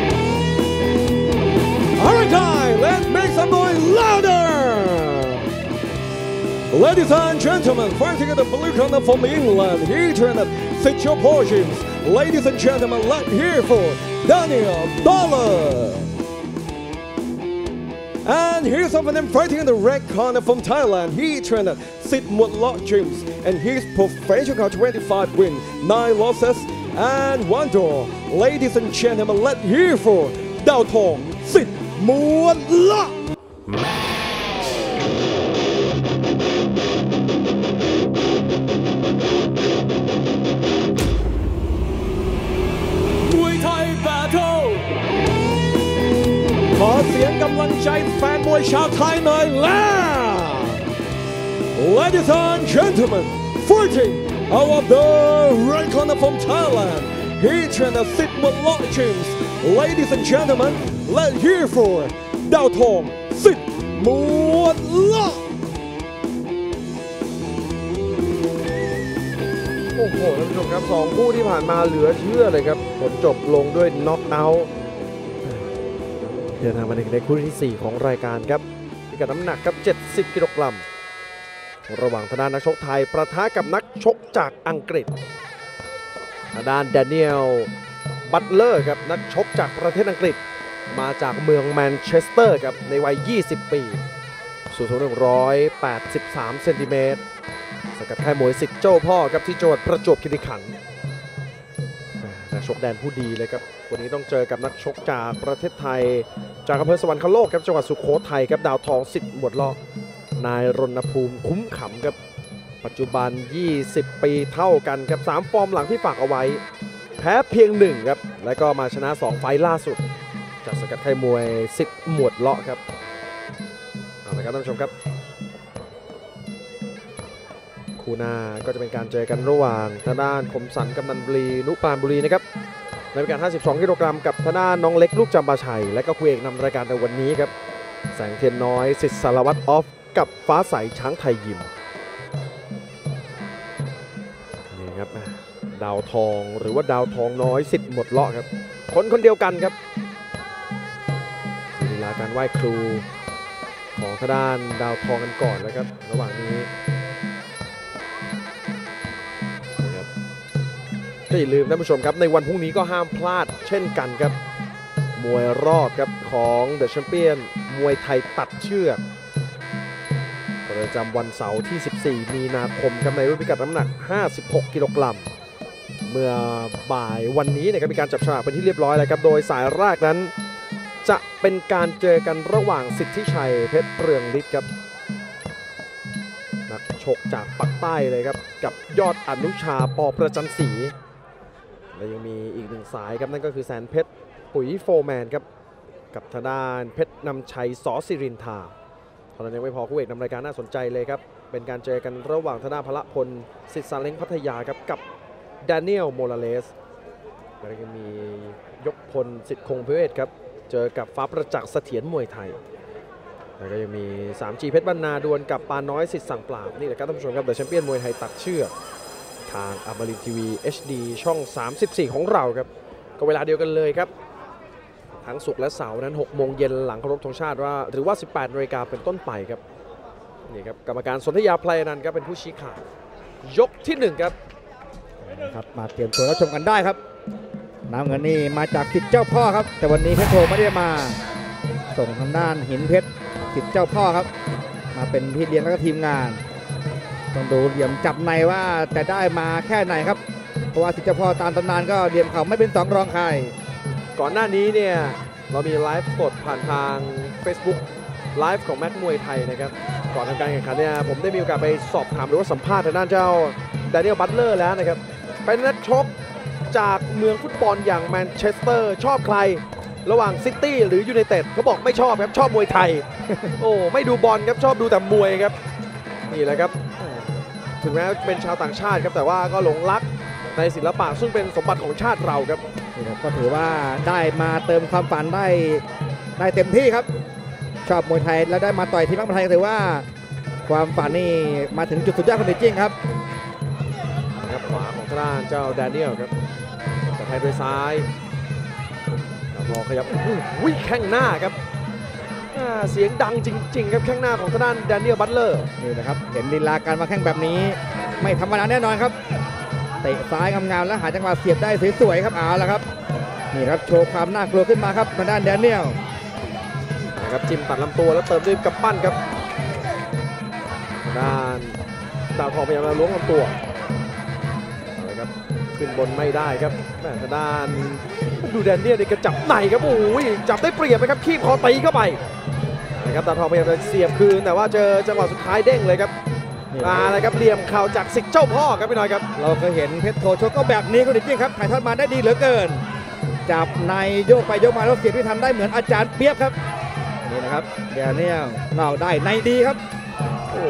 Alright guys, let's make some noise louder.Ladies and gentlemen, fighting at the blue corner from England, he trained at Sitjo Gyms. Ladies and gentlemen, let's hear for Daniel Butler. And here's some of them fighting in the red corner from Thailand. He trained at Sit Muat Lot Gyms, and his professional twenty-five wins, nine losses, and one draw. Ladies and gentlemen, let's hear for Dao Thong Sit Muat Lot.ขอเสียงกำลังใจแฟนมวยชาวไทยหน่อยแล้ว Ladies and gentlemen, fighting out of the red corner from Thailand, he trained at Sit Muat Lot Gyms. Ladies and gentlemen, let's hear for Dao Thong Sit Muat Lot. โอ้โหท่านผู้ชมครับสองคู่ที่ผ่านมาเหลือเชื่อเลยครับผลจบลงด้วยน็อกเอาท์เดินทางมาถึงในคู่ที่สี่ของรายการครับพิกัดน้ำหนักครับเจ็ดสิบกิโลกรัมระหว่างทางด้านนักชกไทยประทะกับนักชกจากอังกฤษทางด้านแดเนียลบัตเลอร์ครับนักชกจากประเทศอังกฤษมาจากเมืองแมนเชสเตอร์ครับในวัยยี่สิบปีสูงหนึ่งร้อยแปดสิบสามเซนติเมตรสกัดค่ายมวยสิทธิ์เจ้าพ่อครับที่จังหวัดประจวบคีรีขันธ์นักชกแดนผู้ดีเลยครับวันนี้ต้องเจอกับนักชกจากประเทศไทยจากอำเภอสวรรคโลกครับจังหวัดสุโขทัยครับดาวทองสิทธิ์หมวดล้อนายรณภูมิคุ้มขำครับปัจจุบันยี่สิบปีเท่ากันครับสามฟอร์มหลังที่ฝากเอาไว้แพ้เพียงหนึ่งครับแล้วก็มาชนะสองไฟล์ล่าสุดจากสกัดค่ายมวยสิทธิ์หมวดเลาะครับเอาละครับท่านผู้ชมครับคู่หน้าก็จะเป็นการเจอกันระหว่างทางด้านคมสันกำนันบุรีนุปานบุรีนะครับในพิกัดห้าสิบสองกิโลกรัมกับทางด้านน้องเล็กลูกจำปาชัยและก็คู่เอกนำรายการในวันนี้ครับแสงเทียนน้อยสิทธิ์สารวัตรออฟกับฟ้าใสช้างไทยยิมนี่ครับดาวทองหรือว่าดาวทองน้อยสิทธิ์หมดเลาะครับคนคนเดียวกันครับลีลาการไหว้ครูของทางด้านดาวทองกันก่อนนะครับระหว่างนี้ก็อย่าลืมท่านผู้ชมครับในวันพรุ่งนี้ก็ห้ามพลาดเช่นกันครับมวยรอบครับของเดอะแชมเปี้ยนมวยไทยตัดเชือกประจำวันเสาร์ที่สิบสี่มีนาคมครับในรุ่นพิกัดน้ำหนักห้าสิบหกกิโลกรัมเมื่อบ่ายวันนี้นะครับมีการจับฉลากเป็นที่เรียบร้อยแล้วครับโดยสายแรกนั้นจะเป็นการเจอกันระหว่างสิทธิชัยเพชรเรืองฤทธิ์ครับนักชกจากปักใต้เลยครับกับยอดอนุชาปอประจันศรีและยังมีอีกหนึ่งสายครับนั่นก็คือแสนเพชรปุ๋ยโฟร์แมนครับกับทางด้านเพชรนำชัยสอสิรินทาเท่านั้นยังไม่พอคู่เอกนำรายการน่าสนใจเลยครับเป็นการเจอกันระหว่างทางด้านพละพลสิทธิ์ซาเล้งพัทยาครับกับแดเนียลโมราเลสแล้วยังมียกพลสิทธิ์คงเพชรครับเจอกับฟ้าประจักษ์เสถียรมวยไทยแล้วก็ยังมี สามจี เพชรบรรณาดวลกับปาน้อยสิทธิ์สั่งปราบนี่แหละครับท่านผู้ชมครับเดอะแชมเปี้ยนมวยไทยตัดเชือกทางอมรินทร์ทีวี เอช ดี ช่องสามสิบสี่ของเราครับก็เวลาเดียวกันเลยครับทั้งศุกร์และเสาร์นั้นหกโมงเย็นหลังเคารพธงชาติว่าหรือว่าสิบแปดนาฬิกาเป็นต้นไปครับนี่ครับกรรมการสนธยาไพลนันท์ครับเป็นผู้ชี้ขาดยกที่หนึ่งครับครับมาเตรียมตัวรับชมกันได้ครับน้ำเงินนี่มาจากสิทธิ์เจ้าพ่อครับแต่วันนี้เพชรโทไม่ได้มาส่งทางด้านหินเพชรสิทธิ์เจ้าพ่อครับมาเป็นพี่เลี้ยงแล้วก็ทีมงานต้องดูเหลี่ยมจับในว่าจะได้มาแค่ไหนครับเพราะว่าสิทธิ์เจ้าพ่อตามตำนานก็เหลี่ยมเขาไม่เป็นสองรองใครก่อนหน้านี้เนี่ยเรามีไลฟ์สดผ่านทาง Facebook ไลฟ์ของแม็กมวยไทยนะครับก่อนทำการแข่งขันเนี่ยผมได้มีโอกาสไปสอบถามหรือว่าสัมภาษณ์ทางด้านเจ้าแดเนียลบัตเลอร์แล้วนะครับเป็นนักชกจากเมืองฟุตบอลอย่างแมนเชสเตอร์ชอบใครระหว่างซิตี้หรือยูไนเต็ดเขาบอกไม่ชอบครับชอบมวยไทย โอ้ไม่ดูบอลครับชอบดูแต่มวยครับนี่แหละครับถึงแม้เป็นชาวต่างชาติครับแต่ว่าก็หลงรักในศิลปะซึ่งเป็นสมบัติของชาติเราครับก็ถือว่าได้มาเติมความฝันได้ได้เต็มที่ครับชอบมวยไทยแล้วได้มาต่อยทีมมวยไทยถือว่าความฝันนี่มาถึงจุดสุดยอดของจริงครับครับขวาของทางด้านเจ้าแดเนียลครับกระแทกด้วยซ้ายพอขยับอุ้ยแข้งหน้าครับเสียงดังจริงๆครับแข้งหน้าของทางด้านแดเนียลบัตเลอร์นี่นะครับเห็นลีลาการมาแข้งแบบนี้ไม่ธรรมดาแน่นอนครับเตะซ้ายงามๆแล้วหาจังหวะเสียบได้สวยๆครับเอาละครับนี่ครับโชว์ความน่ากลัวขึ้นมาครับทางด้านแดเนียลนะครับจิ้มตัดลำตัวแล้วเติมด้วยกำปั้นครับทางด้านดาวทองพยายามจะล้วงลำตัวนะครับขึ้นบนไม่ได้ครับทางด้านดูแดเนียลนี่ก็จับในครับโอ้ยจับได้เปรียบไหมครับคีบคอตีเข้าไปนะครับดาวทองพยายามจะเสียบคืนแต่ว่าเจอจังหวะสุดท้ายเด้งเลยครับมาเลยครับเหลี่ยมเข่าจากสิทธิ์เจ้าพ่อครับพี่น้อยครับเราเคยเห็นเพชรโทชกก็แบบนี้ก็จริงครับถ่ายทอดมาได้ดีเหลือเกินจับในโยกไปโยกมาแล้วเสียบที่ทำได้เหมือนอาจารย์เปียบครับนี่นะครับเดี๋ยวนี้เราได้ในดีครับโอ้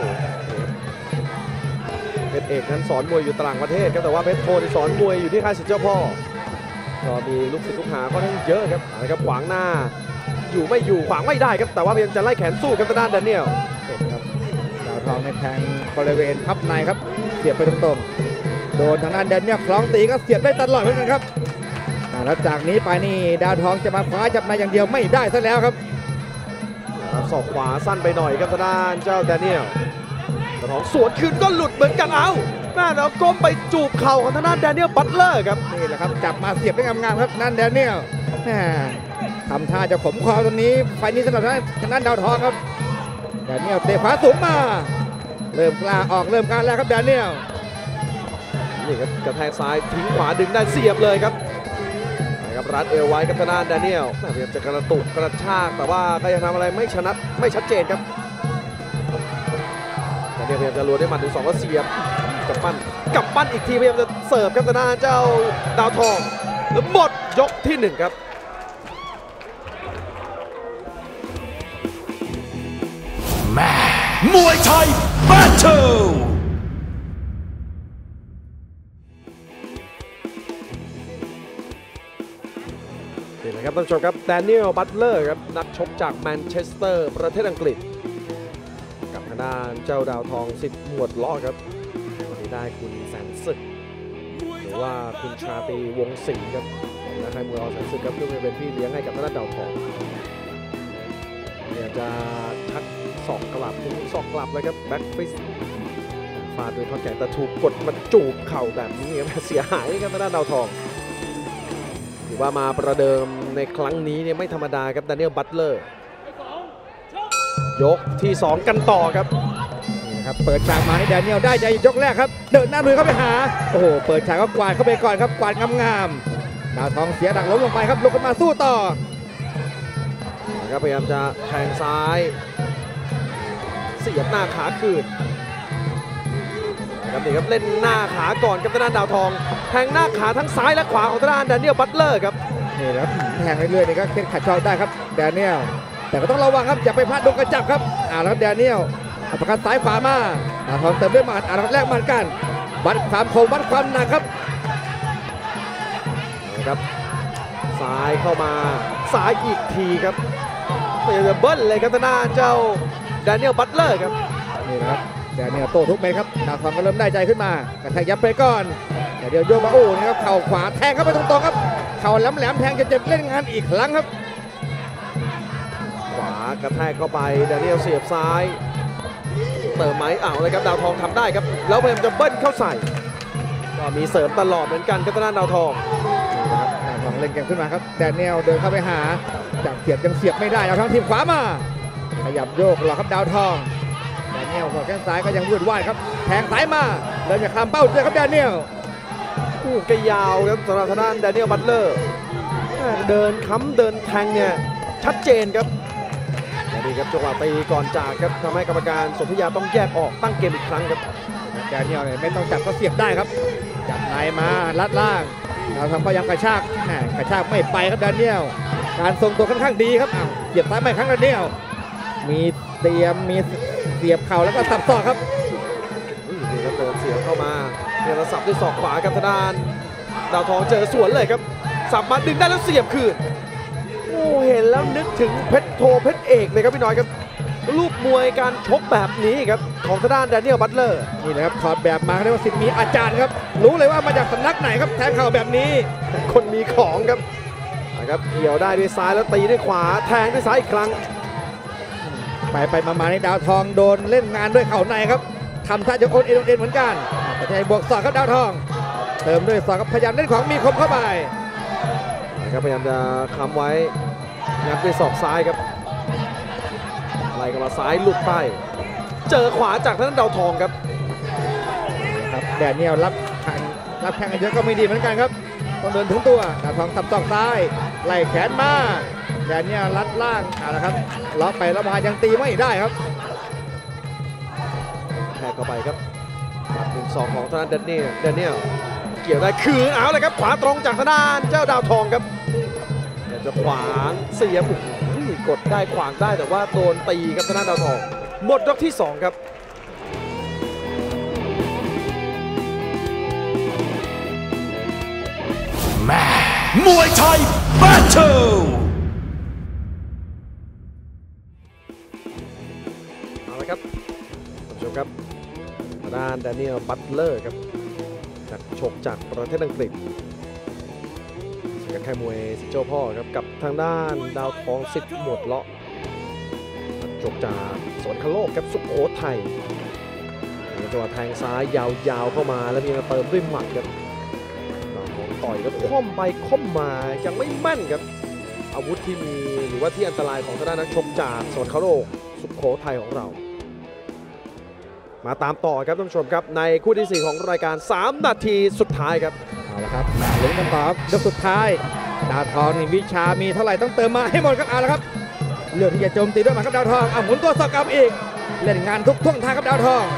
เพชรเอกนั้นสอนมวยอยู่ต่างประเทศครับแต่ว่าเพชรโทสอนมวยอยู่ที่ค่ายสิทธิ์เจ้าพ่อก็มีลูกศิษย์ลูกหาค่อนข้างเยอะครับนะครับขวางหน้าอยู่ไม่อยู่ขวางไม่ได้ครับแต่ว่าพยายามจะไล่แขนสู้ครับทางด้านแดเนียลทองในแทงบริเวณพับในครับเสียบไปตรงๆโดนทางด้านแดนเนี่ยคล้องตีก็เสียบได้ตลอดเหมือนกันครับแล้วจากนี้ไปนี่ดาวทองจะมาคว้าจับในอย่างเดียวไม่ได้ซะแล้วครับศอกขวาสั้นไปหน่อยครับทางด้านเจ้าแดเนียลดาวทองสวนคืนก็หลุดเหมือนกันเอาแม่แล้วก้มไปจูบเข่าของทางด้านแดเนียลบัตเลอร์ครับนี่แหละครับจับมาเสียบได้งามๆครับนั่นแดเนียลทำท่าจะขมคอตรงนี้ไฟนี้สำหรับทางด้านดาวทองครับแดเนียลเตะขวาสูงมาเริ่มกล้าออกเริ่มการแล้วครับแดเนียลนี่ครับกระแทกซ้ายทิ้งขวาดึงได้เสียบเลยครับนะครับรัดเอวไว้กับทางด้านแดเนียลพยายามจะกระตุกกระชากแต่ว่าก็ยังทำอะไรไม่ชนะไม่ชัดเจนครับแดเนียลพยายามจะลวนได้หมัดถึงสองก็เสียบกับปั้นกับปั้นอีกทีพยายามจะเสิร์ฟครับทางด้านเจ้าดาวทองแล้วหมดยกที่หนึ่งครับมวยไทยแบทเทิลนี่นะครับท่านผู้ชมครับแดเนียลบัตเลอร์ครับนักชกจากแมนเชสเตอร์ประเทศอังกฤษกับทางด้านเจ้าดาวทองสิทธิ์หมวดล้อครับวันนี้ได้คุณแสนศึกหรือว่าคุณชาตรีวงศรีครับและใครมวยอแสนศึกครับซึ่งเป็นพี่เลี้ยงให้กับทางด้านดาวทองเนี่ยจะชักศอกกลับถึงศอกกลับเลยครับแบ็คฟิสฟาดด้วยท่อนแขนแต่ถูกกดมาจูบเข่าแบบนี้ครับเสียหายครับทางด้านดาวทองถือว่ามาประเดิมในครั้งนี้เนี่ยไม่ธรรมดาครับแดเนียลบัตเลอร์ยกที่สองกันต่อครับนี่ครับเปิดฉากมาให้แดเนียลได้ใจยกแรกครับเดินหน้าลุยเข้าไปหาโอ้โหเปิดฉากก็กวาดเข้าไปก่อนครับกวาดงามๆดาวทองเสียดักล้มลงไปครับลุกขึ้นมาสู้ต่อนะครับพยายามจะแทงซ้ายเสียบหน้าขาคืนนะครับนี่ครับเล่นหน้าขาก่อนกับทางด้านดาวทองแทงหน้าขาทั้งซ้ายและขวาของทางด้านแดเนียลบัตเลอร์ครับนี่นะครับแทงเรื่อยๆนี่ก็เข็ดขัดชอกได้ครับแดเนียลแต่ก็ต้องระวังครับอย่าไปพลาดโดนกระจับครับอ่าแล้วแดเนียลอัปคัดซ้ายขวามาดาวทองเติมด้วยหมัดอ่าแรกหมัดกันวัดความคมวัดความหนักครับนะครับซ้ายเข้ามาซ้ายอีกทีครับพยายามจะเบิ้ลเลยครับทางด้านเจ้าแดเนียลบัตเลอร์ครับนี่นะครับแดเนียลโต้ทุกเม็ดครับดาวทองก็เริ่มได้ใจขึ้นมากระแทกยับไปก่อนแต่เดี๋ยวโยกมาโอ้นะครับเข่าขวาแทงเข้าไปตรงๆครับเข่าแหลมๆแทงจะเจ็บเล่นงานอีกครั้งครับขวากระแทกเข้าไปแดเนียลเสียบซ้ายเติมไหมอ้าวเลยครับดาวทองทำได้ครับแล้วพยายามจะเบิ้ลเข้าใส่ก็มีเสริมตลอดเหมือนกันครับทางด้านดาวทองนะครับดาวทองเล่นเกมขึ้นมาครับแดเนียลเดินเข้าไปหาจากเสียบยังเสียบไม่ได้ดาวทองทีมขวามาขยับโยกหลอกครับดาวทองแดเนียลหัวแข้งซ้ายก็ยังวุ่นวายครับแทงซ้ายมาเดินจากคามเป้าเจอครับแดเนียลคู่กระยาวครับสำหรับทางด้านแดเนียลบัตเลอร์เดินค้ำเดินแทงเนี่ยชัดเจนครับนี่ครับจังหวะตีก่อนจากครับทำให้กรรมการสนธิยาต้องแยกออกตั้งเกมอีกครั้งครับแดเนียลเนี่ยไม่ต้องจับก็เสียบได้ครับจับในมาลัดล่างเราทำพยายามกระชากแหมกระชากไม่ไปครับแดเนียลการทรงตัวค่อนข้างดีครับเสียบซ้ายไม่ครั้งแดเนียลมีเตรียมมีเสียบเข่าแล้วก็สับศอกครับนี่ครับเดินเสียบเข้ามาเดินสับด้วยศอกขวากับทางด้านดาวทองเจอสวนเลยครับสับมาดึงได้แล้วเสียบคืนโอ้เห็นแล้วนึกถึงเพชรโทเพชรเอกเลยครับพี่น้อยครับรูปมวยการชกแบบนี้ครับของทางด้านแดเนียลบัตเลอร์นี่นะครับถอดแบบมาเรียกว่าสิทธิ์มีอาจารย์ครับรู้เลยว่ามาจากสำนักไหนครับแทงเข่าแบบนี้คนมีของครับนะครับเกี่ยวได้ด้วยซ้ายแล้วตีด้วยขวาแทงด้วยซ้ายอีกครั้งไปไปมาๆในดาวทองโดนเล่นงานด้วยเข่าในครับทำท่าจะโอนเอ็นโอนเอ็นเหมือนกันแต่ใจบวกศอกครับดาวทองเติมด้วยศอกครับพยายามเล่นของมีคมเข้าไปนะครับพยายามจะค้ำไว้งัดด้วยศอกซ้ายครับไล่กันมาซ้ายหลุดไปเจอขวาจากทางด้านดาวทองครับครับแดเนียลรับแทงรับแทงกันเยอะก็ไม่ดีเหมือนกันครับต้องเดินถึงตัวดาวทองสับศอกซ้ายไล่แขนมาแดเนียลลัดล่างเอาละครับล็อกไปแล้วมายังตีไม่ได้ครับแทงเข้าไปครับหนึ่งสองของทางด้านแดเนียลแดเนียลเกี่ยวได้คืนเอาเลยครับขวาตรงจากทางด้านเจ้าดาวทองครับจะขวางเสียบกดได้ขวางได้แต่ว่าโดนตีครับทางด้านดาวทองหมดยกที่สองครับแม่มวยไทยแบทเทิลเอาละครับท่านผู้ชมครับทางด้านแดเนียลบัตเลอร์ครับจากชกจากประเทศอังกฤษกับค่ายมวยสิทธิ์เจ้าพ่อครับกับทางด้านดาวทองสิทธิ์หมวดเลาะจบจากสวนคโลกครับสุโขทัยจังหวะแทงซ้ายยาวๆเข้ามาแล้วมีมาเติมด้วยหมัดครับดาวทองต่อยแล้วค่อมไปค่อมมายังไม่แม่นครับอาวุธที่มีหรือว่าที่อันตรายของทางด้านนักชกจากสวนคโลกสุโขทัยของเรามาตามต่อครับท่านผู้ชมครับในคู่ที่สี่ของรายการสามนาทีสุดท้ายครับเอาละครับเลลุ้นกันต่อยกสุดท้ายดาวทองนี่วิชามีเท่าไหร่ต้องเติมมาให้หมดครับเอาละครับเลือกที่จะโจมตีด้วยหมัดครับดาวทองเอาหมุนตัวสอกกลับอีกเล่นงานทุกท่วงทางครับดาวทอง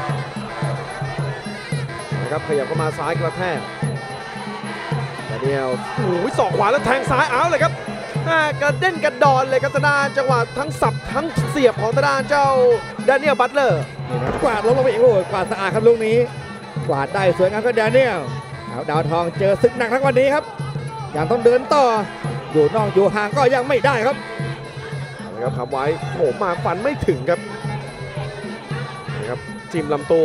นะครับขยับเข้ามาซ้ายกระแทกดาเนียลโอ้ยศอกขวาแล้วแทงซ้ายเอาเลยครับกระเด้นกระดอนเลยครับทางด้านจังหวะทั้งสับทั้งเสียบของทางด้านเจ้าดาเนียลบัตเลอร์นี่ครับกวาดลงมาไปอีกโอ้ยกวาดสะอาดครับลูกนี้กวาดได้สวยงามครับดาเนียลเอาดาวทองเจอศึกหนักทั้งวันนี้ครับยังต้องเดินต่ออยู่นอกอยู่ห่างก็ยังไม่ได้ครับนะครับทำไว้โถมมาฟันไม่ถึงครับนะครับจิ้มลำตัว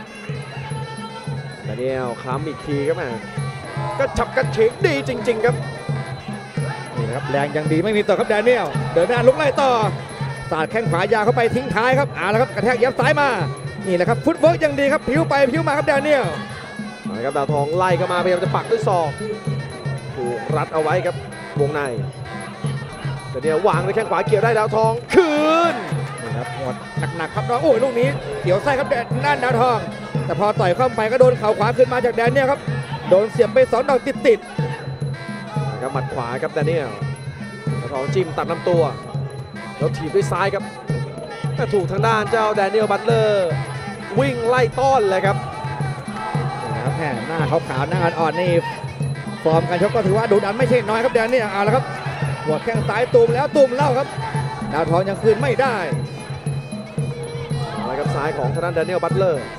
ดาเนียลคล้ำอีกทีครับแม่ก็ฉับกระเฉงดีจริงๆครับนี่นะครับแรงยังดีไม่มีต่อครับดาเนียลเดินหน้าลุกไล่ต่อสาดแข้งขวายาวเข้าไปทิ้งท้ายครับเอาละครับกระแทกยับซ้ายมานี่แหละครับฟุตเวิร์กยังดีครับผิวไปผิวมาครับดาเนียลนะครับดาวทองไล่เข้ามาพยายามจะปักด้วยศอกถูกรัดเอาไว้ครับวงในดาเนียลวางด้วยแข้งขวาเกี่ยวได้ดาวทองคืนนี่ครับหมดหนักๆครับน้องโอ้ยลูกนี้เกี่ยวไส้ครับด้านดาวทองแต่พอต่อยเข้าไปก็โดนเข่าขวาขึ้นมาจากแดเนียลครับโดนเสียบไปสองดอกติดๆนะครับหมัดขวาครับแดเนียลดาวทองจิ้มตัดลำตัวแล้วถีบด้วยซ้ายครับแต่ถูกทางด้านเจ้าแดเนียลบัตเลอร์วิ่งไล่ต้อนเลยครับนะครับแหมหน้าขาวๆหน้าอ่อนๆนี่ฟอร์มการชกก็ถือว่าดุดันไม่ใช่น้อยครับแดเนียลเอาละครับหัวแข้งซ้ายตูมแล้วตูมเล่าครับดาวทองยังคืนไม่ได้อะไรครับซ้ายของทางด้านแดเนียลบัตเลอร์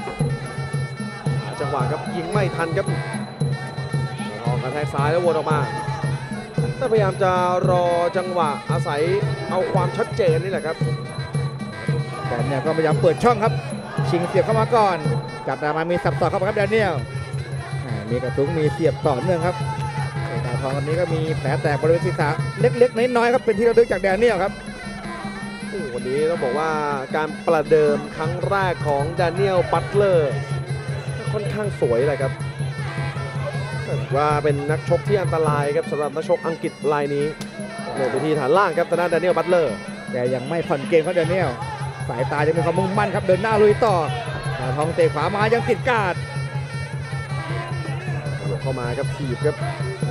จังหวะครับยิงไม่ทันครับออกกระแทกซ้ายแล้ววนออกมาแต่พยายามจะรอจังหวะอาศัยเอาความชัดเจนนี่แหละครับแดเนียลก็พยายามเปิดช่องครับชิงเสียบเข้ามาก่อนจับมามีสับต่อเข้ามาครับแดเนียลมีกระทุ้งมีเสียบต่อเนื่องครับดาวทองคนนี้ก็มีแผลแตกบริเวณศีรษะเล็กๆน้อยๆครับเป็นที่ระลึกจากแดเนียลครับวันนี้ต้องบอกว่าการประเดิมครั้งแรกของแดเนียลบัตเลอร์ค่อนข้างสวยเลยครับว่าเป็นนักชกที่อันตรายครับสำหรับนักชกอังกฤษรายนี้ลงไปที่ฐานล่างครับทางด้านแดเนียลบัตเลอร์แต่ยังไม่ผ่อนเกมครับแดเนียลสายตายังมีความมุ่งมั่นครับเดินหน้าลุยต่อดาวทองเตะขวามายังติดกาดเข้ามาครับถีบครับ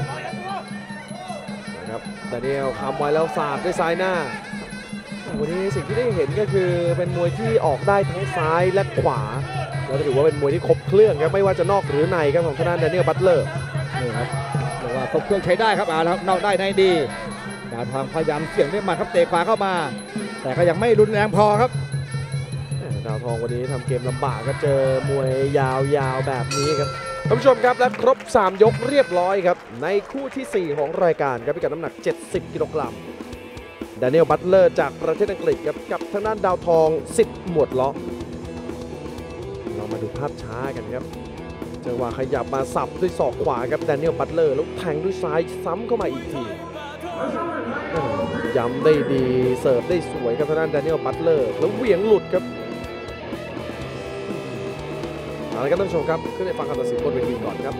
นะครับแดเนียลคำไว้แล้วสาดด้วยซ้ายหน้าวันนี้สิ่งที่ได้เห็นก็คือเป็นมวยที่ออกได้ทั้งซ้ายและขวาแล้วถือว่าเป็นมวยที่ครบเครื่องครับไม่ว่าจะนอกหรือในครับของทางด้านแดเนียลบัตเลอร์นี่ครับเรียกว่าครบเครื่องใช้ได้ครับอ่าครับนอกได้ในดีดาวทองพยายามเสี่ยงด้วยหมัดครับเตะขวาเข้ามาแต่ก็ยังไม่รุนแรงพอครับดาวทองวันนี้ทำเกมลำบากก็เจอมวยยาวๆแบบนี้ครับท่านผู้ชมครับและครบสามยกเรียบร้อยครับในคู่ที่สี่ของรายการครับพิกัดน้ำหนักเจ็ดสิบกิโลกรัมแดเนียลบัตเลอร์จากประเทศอังกฤษครับกับทางด้านดาวทองสิทธิ์หมวดล้อเรามาดูภาพช้ากันครับจังหวะขยับมาสับด้วยศอกขวาครับแดเนียลบัตเลอร์แล้วแทงด้วยซ้ายซ้ำเข้ามาอีกทีย้ำได้ดีเสิร์ฟได้สวยครับทางด้านแดเนียลบัตเลอร์แล้วเหวี่ยงหลุดครับเอาละครับท่านผู้ชมครับขึ้นไปฟังคำตัดสินบนเวทีก่อนครับ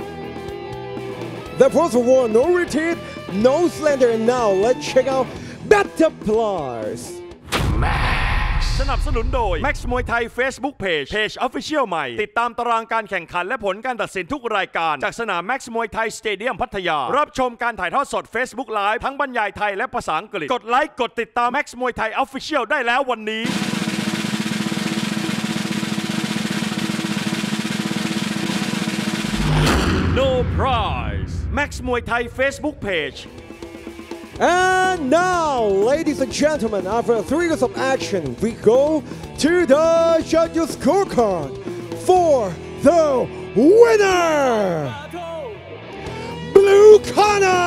The first one no retreat no slander and now let's check out Better Plus สนับสนุนโดย Max มวยไทย Facebook Page Page Official ใหม่ติดตามตารางการแข่งขันและผลการตัดสินทุกรายการจากสนาม Max มวยไทยสเตเดียมพัทยารับชมการถ่ายทอดสด Facebook Live ทั้งบรรยายไทยและภาษาอังกฤษกดไลค์กดติดตาม Max มวยไทย Official ได้แล้ววันนี้No prize Max มวยไทย Facebook Page And now, ladies and gentlemen, after three years of action, we go to the judges' scorecard for the winner, Blue Corner.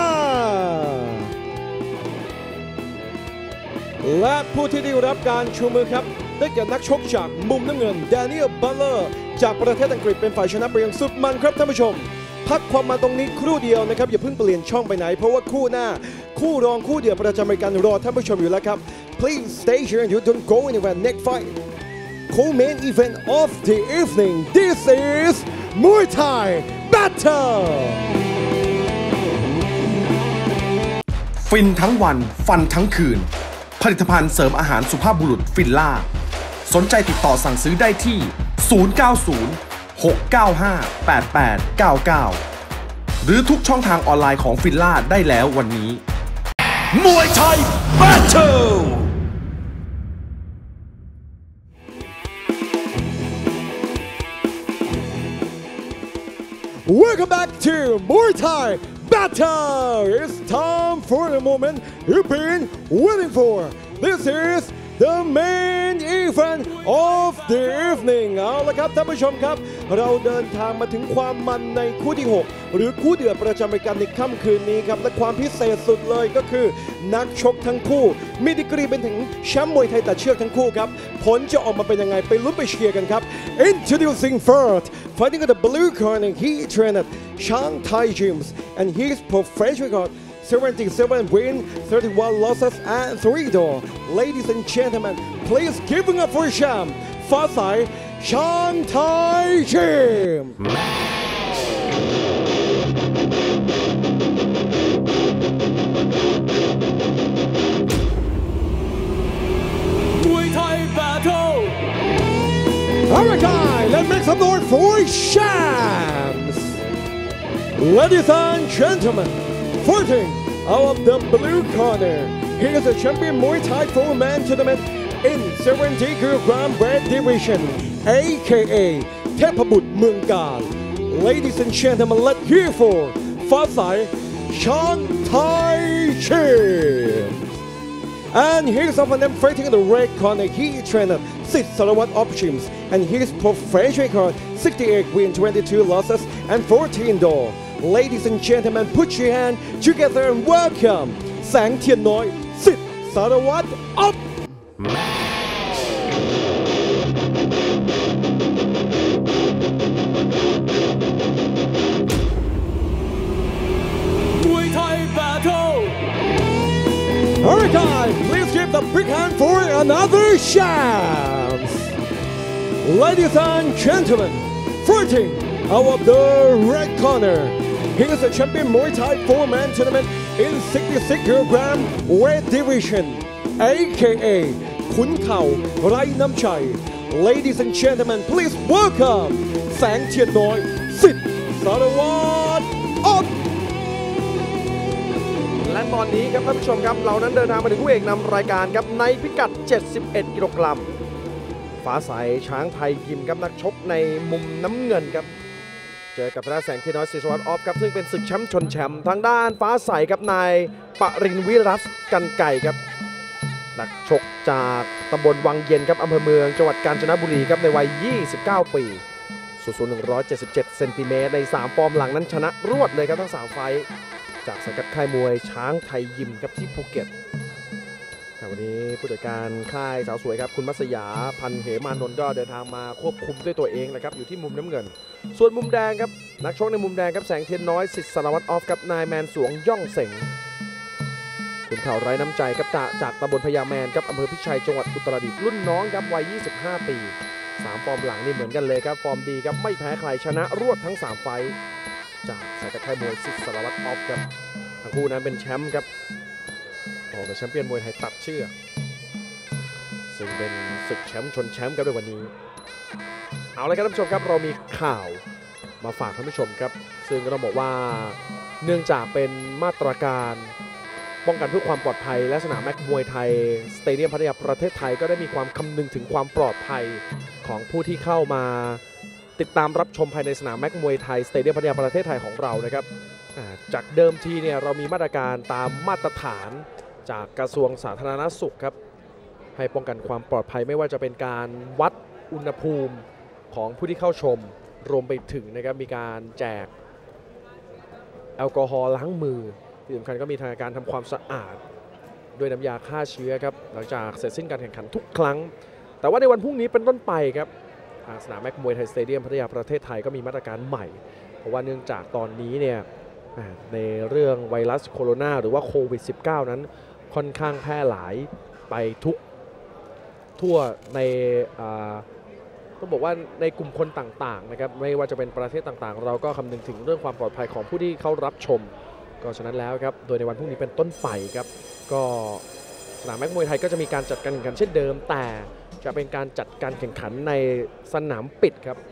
และผู้ที่ได้รับการชูมือครับได้แก่นักชกจากมุมน้ำเงินแดเนียลบัตเลอร์จากประเทศอังกฤษเป็นฝ่ายชนะไปอย่างสุดมันครับท่านผู้ชมพักความมาตรงนี้ครู่เดียวนะครับอย่าเพิ่งเปลี่ยนช่องไปไหนเพราะว่าคู่หน้าคู่รองคู่เดียวประจำรายการรอท่านผู้ชมอยู่แล้วครับ Please stay here and you don't go anywhere. Next fight co-main event of the evening. This is Muay Thai Battle. ฟินทั้งวันฟันทั้งคืนผลิตภัณฑ์เสริมอาหารสุภาพบุรุษฟินล่าสนใจติดต่อสั่งซื้อได้ที่ศูนย์ เก้า ศูนย์ หก เก้า ห้า แปด แปด เก้า เก้าหรือทุกช่องทางออนไลน์ของฟิลล่าได้แล้ววันนี้มวยไทย Battle Welcome back to Muay Thai Battle. It's time for the moment you've been waiting for. This is the main event of the evening. เอาละครับท่านผู้ชมครับเราเดินทางมาถึงความมันในคู่ที่หกหรือคู่เดือดประจำรายการในค่ำคืนนี้ครับและความพิเศษสุดเลยก็คือนักชกทั้งคู่มีดีกรีเป็นถึงแชมป์มวยไทยตัดเชือกทั้งคู่ครับผลจะออกมาเป็นยังไงไปลุ้นไปเชียร์กันครับ Introducing first fighting in the blue corner he trained at Shang Thai Gyms and his professional record seventy-seven wins, thirty-one losses, and three draw. Ladies and gentlemen, please give it up for champ, Fasai Shang Thai Gym. มวยไทย Battle. Alright guys, let's make some noise for champs. Ladies and gentlemen, fighting out of the blue corner, he is a champion Muay Thai four-man tournament in seventy kilogram weight division, aka Thepabut Mungal. Ladies and gentlemen, let's hear for Fasai Shang Thai Gym. And here's of them fighting in the red corner. He trained Sid Sarawat of Gyms, and his professional record sixty-eight wins, twenty-two losses, and fourteen draw. Ladies and gentlemen, put your hand together and welcome Sang Tien Noi, Sid Sarawat of Muay Thai Battle. Alright guys, please give the big hand for another chance. Ladies and gentlemen, fighting out of the red corner, he is a champion Muay Thai four-man tournament in sixty-six kilogram weight division, aka Khun Khao Rai Nam Chai. Ladies and gentlemen, please welcome Sang Tien Noi, Sid Sarawat of และตอนนี้ครับท่านผู้ชมครับเรานั้นเดินทางมาถึงคู่เอกนำรายการครับในพิกัดเจ็ดสิบเอ็ดกิโลกรัมฟ้าใสช้างไทยยิมครับนักชกในมุมน้ำเงินครับเจอกับธนาแสงที่น้อยศิษวัตออฟครับซึ่งเป็นศึกแชมป์ชนแชมป์ทางด้านฟ้าใสครับนายปรินวิรัตกันไก่ครับนักชกจากตำบลวังเย็นครับอำเภอเมืองจังหวัดกาญจนบุรีครับในวัยยี่สิบเก้าปีสูงสูงหนึ่งร้อยเจ็ดสิบเจ็ดเซนติเมตรในสามฟอร์มหลังนั้นชนะรวดเลยครับทั้งสามไฟท์จากสังกัดค่ายมวยช้างไทยยิมครับที่ภูเก็ตวันนี้ผู้จัดการค่ายสาวสวยครับคุณมัสยาพันเหมานนท์ก็เดินทางมาควบคุมด้วยตัวเองนะครับอยู่ที่มุมน้ำเงินส่วนมุมแดงครับนักชกในมุมแดงครับแสงเทียนน้อยสิทธิ์สารวัตรออฟครับนายแมนสวงย่องเสงคุณข่าวไร้น้ำใจครับจากจากตำบลพญาแมนครับอำเภอพิชัยจังหวัดอุตรดิตถ์รุ่นน้องครับวัยยี่สิบห้าปีสามฟอร์มหลังนี่เหมือนกันเลยครับฟอร์มดีครับไม่แพ้ใครชนะรวดทั้งสามไฟท์จากสังกัดค่ายมวยสิทธิ์สารวัตรออฟครับทั้งคู่นั้นเป็นแชมป์ครับของแชมเปี้ยนมวยไทยตัดเชือกซึ่งเป็นศึกแชมป์ชนแชมป์กันด้วยวันนี้เอาเลยครับท่านผู้ชมครับเรามีข่าวมาฝากท่านผู้ชมครับซึ่งเราบอกว่าเนื่องจากเป็นมาตรการป้องกันเพื่อความปลอดภัยและสนามแม็กมวยไทยสเตเดียมพัทยาประเทศไทยก็ได้มีความคำนึงถึงความปลอดภัยของผู้ที่เข้ามาติดตามรับชมภายในสนามแม็กมวยไทยสเตเดียมพัทยาประเทศไทยของเรานะครับจากเดิมทีเนี่ยเรามีมาตรการตามมาตรฐานจากกระทรวงสาธารณสุขครับให้ป้องกันความปลอดภัยไม่ว่าจะเป็นการวัดอุณหภูมิของผู้ที่เข้าชมรวมไปถึงนะครับมีการแจกแอลกอฮอล์ล้างมือที่สำคัญก็มีทางการทำความสะอาดด้วยน้ำยาฆ่าเชื้อครับหลังจากเสร็จสิ้นการแข่งขันทุกครั้งแต่ว่าในวันพรุ่งนี้เป็นต้นไปครับทางสนามแม็กมวยไทยสเตเดียมพัทยาประเทศไทยก็มีมาตรการใหม่เพราะว่าเนื่องจากตอนนี้เนี่ยในเรื่องไวรัสโคโรนาหรือว่าโควิด สิบเก้า นั้นค่อนข้างแพร่หลายไปทุกทั่วในต้องบอกว่าในกลุ่มคนต่างๆนะครับไม่ว่าจะเป็นประเทศต่างๆเราก็คำนึงถึงเรื่องความปลอดภัยของผู้ที่เข้ารับชมก็ฉะนั้นแล้วครับโดยในวันพรุ่งนี้เป็นต้นไปครับก็สนามแม็กมวยไทยก็จะมีการจัดการแข่งขันเช่นเดิมแต่จะเป็นการจัดการแข่งขันในสนามปิดครับ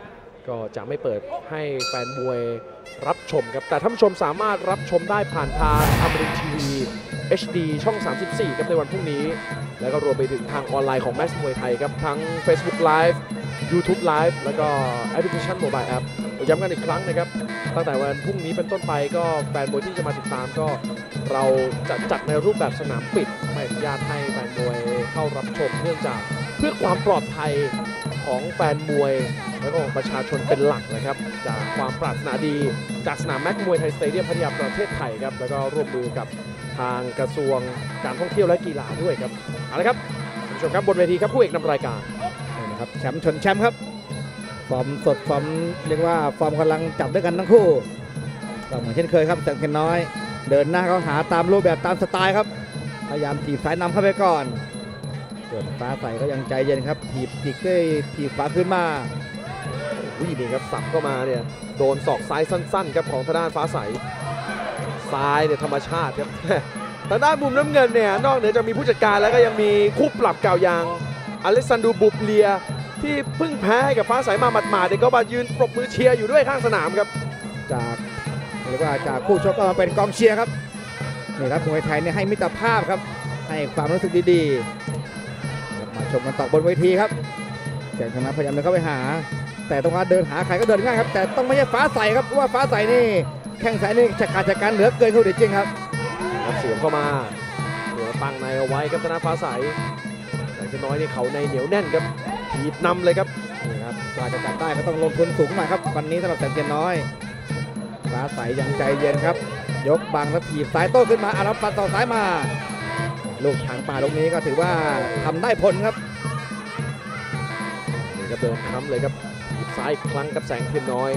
ก็จะไม่เปิดให้แฟนมวยรับชมครับแต่ท่านผู้ชมสามารถรับชมได้ผ่านทางอมรินทร์ทีวี เอช ดี ช่อง สามสิบสี่ ครับในวันพรุ่งนี้แล้วก็รวมไปถึงทางออนไลน์ของ Max มวยไทยครับทั้ง Facebook Live YouTube Live แล้วก็แอปพลิเคชันโมบายแอปย้ำกันอีกครั้งนะครับตั้งแต่วันพรุ่งนี้เป็นต้นไปก็แฟนมวยที่จะมาติดตามก็เราจะจัดในรูปแบบสนามปิดไม่อนุญาตให้แฟนมวยเข้ารับชมเนื่องจากเพื่อความปลอดภัยของแฟนมวยและก็ของประชาชนเป็นหลักนะครับจากความปรารถนาดีจากสนามแม็กมวยไทยสเตเดียมพัทยาประเทศไทยครับแล้วก็ร่วมมือกับทางกระทรวงการท่องเที่ยวและกีฬาด้วยครับเอาละครับท่านผู้ชมครับบนเวทีครับผู้เอกนำรายการนะครับแชมป์ชนแชมป์ครับฟอร์มสดฟอร์มเรียกว่าฟอร์มกำลังจับด้วยกันทั้งคู่ก็เหมือนเช่นเคยครับแสงเทียนน้อยเดินหน้าเขาหาตามรูปแบบตามสไตล์ครับพยายามถีบซ้ายนำเข้าไปก่อนส่วนฟ้าใสก็ยังใจเย็นครับถีบจิกด้วยถีบฟ้าขึ้นมาวิ่งดีครับสับเข้ามาเนี่ยโดนศอกซ้ายสั้นๆครับของทางด้านฟ้าใสซ้ายเนี่ยธรรมชาติครับทางด้านมุมน้ำเงินเนี่ยนอกเหนือจากมีผู้จัดการแล้วก็ยังมีคู่ปรับเก่าอย่างอเล็กซานดูบุบเลียที่เพิ่งแพ้ให้กับฟ้าใสมาหมาดๆเด็กก็มายืนปรบมือเชียร์อยู่ด้วยข้างสนามครับจากเรียกว่าจากคู่ชกก็มาเป็นกองเชียร์ครับนี่ครับมวยไทยเนี่ยให้มิตรภาพครับให้ความรู้สึกดีๆมาชมกันต่อบนเวทีครับแสงธนาพยายามเดินเข้าไปหาแต่ต้องการเดินหาใครก็เดินง่ายครับแต่ต้องไม่ใช่ฟ้าใสครับเพราะว่าฟ้าใสนี่แข้งซ้ายนี่จะขาดจากการเหลือเกินเขาจริงครับเสียบเข้ามาเดี๋ยวตั้งในเอาไว้ครับธนาฟ้าใสแต่ก็น้อยนี่เขาในเหนียวแน่นครับถีบนำเลยครับนี่ครับกว่าจะจับได้ก็ต้องลงทุนสูงหน่อยครับวันนี้สำหรับแสงเทียนน้อยฟ้าใสยังใจเย็นครับยกบังแล้วถีบซ้ายโต้ขึ้นมาอารับฟันต่อซ้ายมาลูกทางป่าลูกนี้ก็ถือว่าทำได้ผลครับนี่ครับเดินค้ำเลยครับถีบซ้ายครั้งกับแสงเทียนน้อย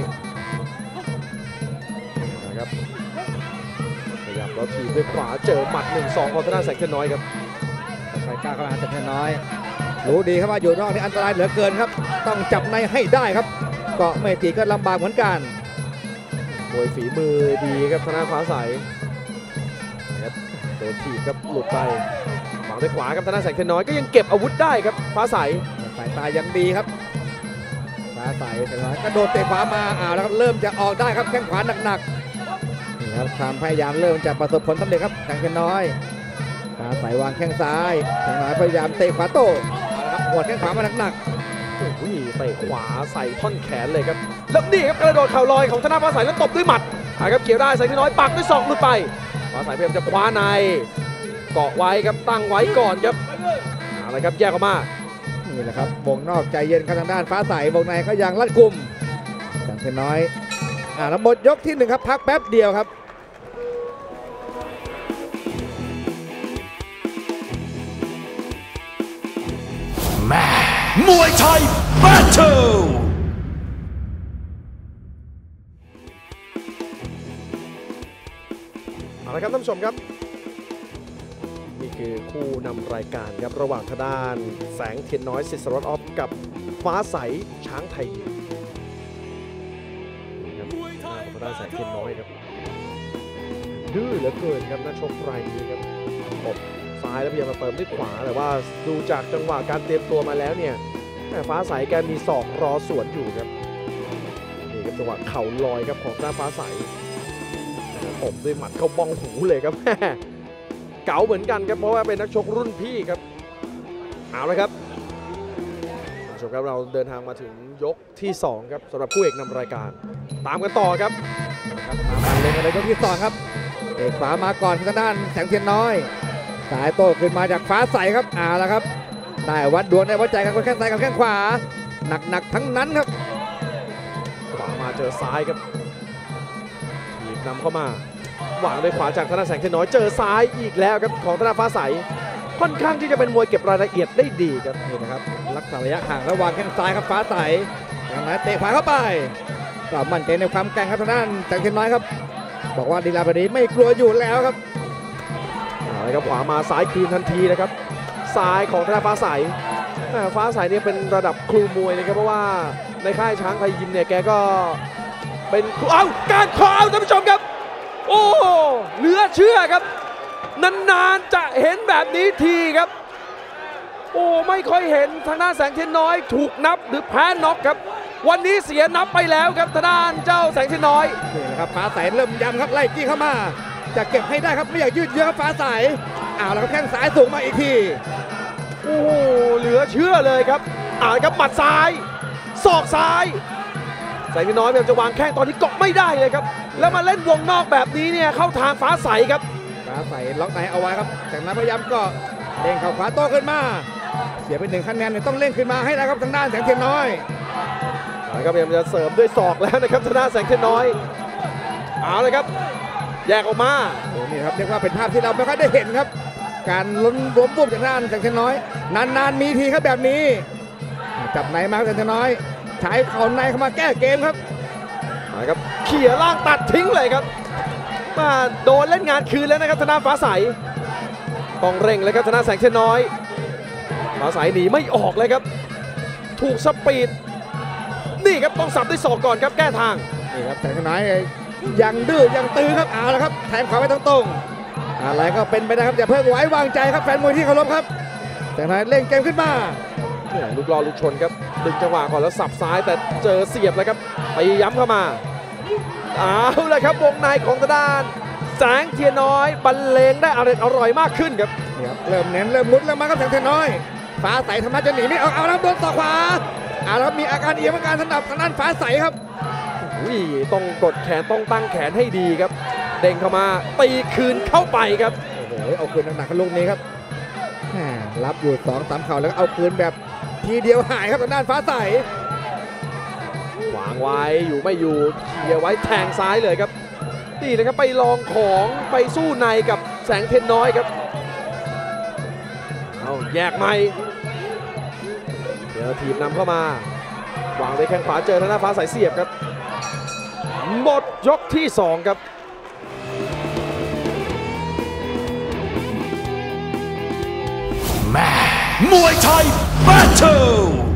นะครับขยับแล้วถีบด้วยขวาเจอหมัด หนึ่งสอง ของทางด้านแสงเทียนน้อยครับใครกล้าเข้ามาแสงเทียนน้อยรู้ดีครับว่าอยู่นอกนี่อันตรายเหลือเกินครับต้องจับในให้ได้ครับเกาะไม่ตีก็ลำบากเหมือนกันมวยฝีมือดีครับธนาฟ้าใสนะครับโดนถีบครับหลุดไปวางด้วยขวาครับธนาแสงเทียนน้อยก็ยังเก็บอาวุธได้ครับฟ้าใสสายตายังดีครับฟ้าใสแสงน้อยก็โดนเตะขวามาอ่าแล้วเริ่มจะออกได้ครับแข้งขวาหนักๆนี่ครับความพยายามเริ่มจะประสบผลสำเร็จครับแสงเทียนน้อยฟ้าใสวางแข้งซ้ายแสงน้อยพยายามเตะขวาโต้ครับหัวแข้งขวามาหนักโอ้โหเตะขวาใส่ท่อนแขนเลยครับแล้วนี่ครับกระโดดเข่าลอยของธนาฟ้าใสแล้วตบด้วยหมัดครับเกี่ยวได้แสงเทียนน้อยปักด้วยศอกหลุดไปฟ้าใสพยายามจะคว้าในเกาะไว้ครับตั้งไว้ก่อนครับอะไรครับแยกออกมานี่แหละครับวงนอกใจเย็นทางด้านฟ้าใสวงในก็ยังรัดกุมแสงเทียนน้อยอ่าแล้วหมดยกที่หนึ่งครับพักแป๊บเดียวครับแม่มวยไทยแบทเทิลเอาละครับท่านผู้ชมครับนี่คือคู่นำรายการครับระหว่างทางด้านแสงเทียนน้อยสิทธิ์สรออฟกับฟ้าใสช้างไทยนี่ครับทางด้านแสงเทียนน้อยครับดื้อเหลือเกินครับนักชกรายนี้ครับตบซ้ายแล้วพยายามมาเติมด้วยขวาแต่ว่าดูจากจังหวะการเตรียมตัวมาแล้วเนี่ยฟ้าใสแกมีศอกรอสวนอยู่ครับนี่ครับจังหวะเข่าลอยครับของด้านฟ้าใสตบด้วยหมัดเข้าบ้องหูเลยครับเก๋าเหมือนกันครับเพราะว่าเป็นนักชกรุ่นพี่ครับเอาละครับชมครับเราเดินทางมาถึงยกที่สองครับสำหรับคู่เอกนำรายการตามกันต่อครับมาเล่นกันเลยยกที่สองครับเอกขวามาก่อนทางด้านแสงเทียนน้อยสายโต้ขึ้นมาจากฟ้าใสครับเอาละครับได้วัดดวงได้วัดใจกันแข้งซ้ายกับแข้งขวาหนักๆทั้งนั้นครับขวามาเจอซ้ายครับถีบนำเข้ามาวางด้วยขวาจากธนาแสงเทียนน้อยเจอซ้ายอีกแล้วครับของธนาฟ้าใสค่อนข้างที่จะเป็นมวยเก็บรายละเอียดได้ดีครับนี่นะครับรักษาระยะห่างระหว่างแข้งซ้ายครับฟ้าใสอย่างนั้นเตะขวาเข้าไปก็มั่นใจในความแกร่งครับทางด้านแสงเทียนน้อยครับบอกว่าดีลาบดีไม่กลัวอยู่แล้วครับเอาละครับขวามาซ้ายคืนทันทีนะครับซ้ายของธนาฟ้าใสฟ้าใสเนี่ยเป็นระดับครูมวยนะครับเพราะว่าในค่ายช้างไทยยิมเนี่ยแกก็เป็นเอ้าการขอเอาท่านผู้ชมครับโอ้เหลือเชื่อครับนานๆจะเห็นแบบนี้ทีครับโอ้ไม่ค่อยเห็นทางด้านแสงเทียนน้อยถูกนับหรือแพ้น็อกครับวันนี้เสียนับไปแล้วครับทางด้านเจ้าแสงเทียนน้อยนี่แหละครับฟ้าใสเริ่มย้ำครับไล่จี้เข้ามาจะเก็บให้ได้ครับไม่อยากยืดเยื้อครับฟ้าใสเอาแล้วครับแข้งซ้ายสูงมาอีกทีโอ้เหลือเชื่อเลยครับอ่าครับหมัดซ้ายศอกซ้ายแสงเทียนน้อยพยายามจะวางแข้งตอนนี้เกาะไม่ได้เลยครับแล้วมาเล่นวงนอกแบบนี้เนี่ยเข้าทางฟ้าใสครับฟ้าใสล็อกไหนเอาไว้ครับจากนั้นพยายามก็เด้งเข่าขวาโต้ขึ้นมาเสียไปหนึ่งคะแนนต้องเล่นขึ้นมาให้ได้ครับทางด้านแสงเทียนน้อยนะครับพยายามจะเสริมด้วยศอกแล้วนะครับทางด้านแสงเทียนน้อยเอาเลยครับแยกออกมาโอ้นี่ครับเรียกว่าเป็นภาพที่เราไม่ค่อยได้เห็นครับการล้มล้มปุ๊บจากด้านแสงเทียนน้อยนานๆมีทีครับแบบนี้จับไหนมาแสงเทียนน้อยใช้เข่าในเข้ามาแก้เกมครับนะครับเขี่ยล่างตัดทิ้งเลยครับมาโดนเล่นงานคืนแล้วนะครับธนาฟ้าใสต้องเร่งเลยครับธนาแสงเทียนน้อยฟ้าใสหนีไม่ออกเลยครับถูกสปีดนี่ครับต้องสับด้วยศอกก่อนครับแก้ทางนี่ครับแสงเทียนน้อยยังดื้อยังตื้อครับเอาละครับแทงขวาไปตรงๆอะไรก็เป็นไปได้ครับอย่าเพิ่งไว้วางใจครับแฟนมวยที่เคารพครับแสงเทียนน้อยเล่นเกมขึ้นมาลูกรอลูกชนครับดึงจังหวะก่อนแล้วสับซ้ายแต่เจอเสียบเลยครับไปย้ำเข้ามาเอาละครับวงในของทางด้านแสงเทียนน้อยบรรเลงได้อร่อยอร่อยมากขึ้นครับเริ่มเน้นเริ่มมุดแล้วมาครับแสงเทียนน้อยฟ้าใสทำไมจะหนีไม่เอาเอาแล้วโดนต่อขวาเอาแล้วมีอาการเอียงอาการสนับทางด้านฟ้าใสครับอุ้ยต้องกดแขนต้องตั้งแขนให้ดีครับเด้งเข้ามาตีคืนเข้าไปครับโอ้โหเอาคืนหนักๆลูกนี้ครับรับอยู่สองสามเข่าแล้วเอาคืนแบบทีเดียวหายครับทางด้านฟ้าใสวางไว้อยู่ไม่อยู่เขี่ยไว้แทงซ้ายเลยครับนี่นะครับไปลองของไปสู้ในกับแสงเทียนน้อยครับเอาแยกใหม่เดี๋ยวทีมนำเข้ามาวางด้วยแข้งขวาเจอทางด้านฟ้าใสเสียบครับหมดยกที่สองครับแม่มวยไทยแบทเทิล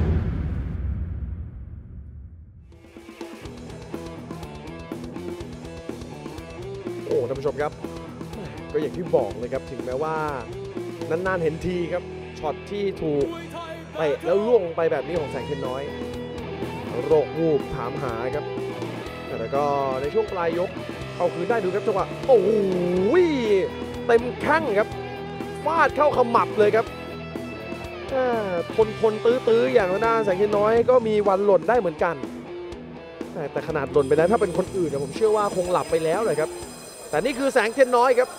โอ้ท่านผู้ชมครับก็อย่างที่บอกเลยครับถึงแม้ว่านานๆเห็นทีครับช็อตที่ถูกเตะแล้วล่วงไปแบบนี้ของแสงเทียนน้อยโรควูบถามหาครับแต่ก็ในช่วงปลายยกเอาคืนได้ดูครับจังหวะโอ้โหเต็มแข้งครับฟาดเข้าขมับเลยครับทนทนตื้อๆอย่างหน้าแสงเทียนน้อยก็มีวันหล่นได้เหมือนกันแต่ขนาดหล่นไปแล้วถ้าเป็นคนอื่นผมเชื่อว่าคงหลับไปแล้วเลยครับแต่นี่คือแสงเทียนน้อยครับ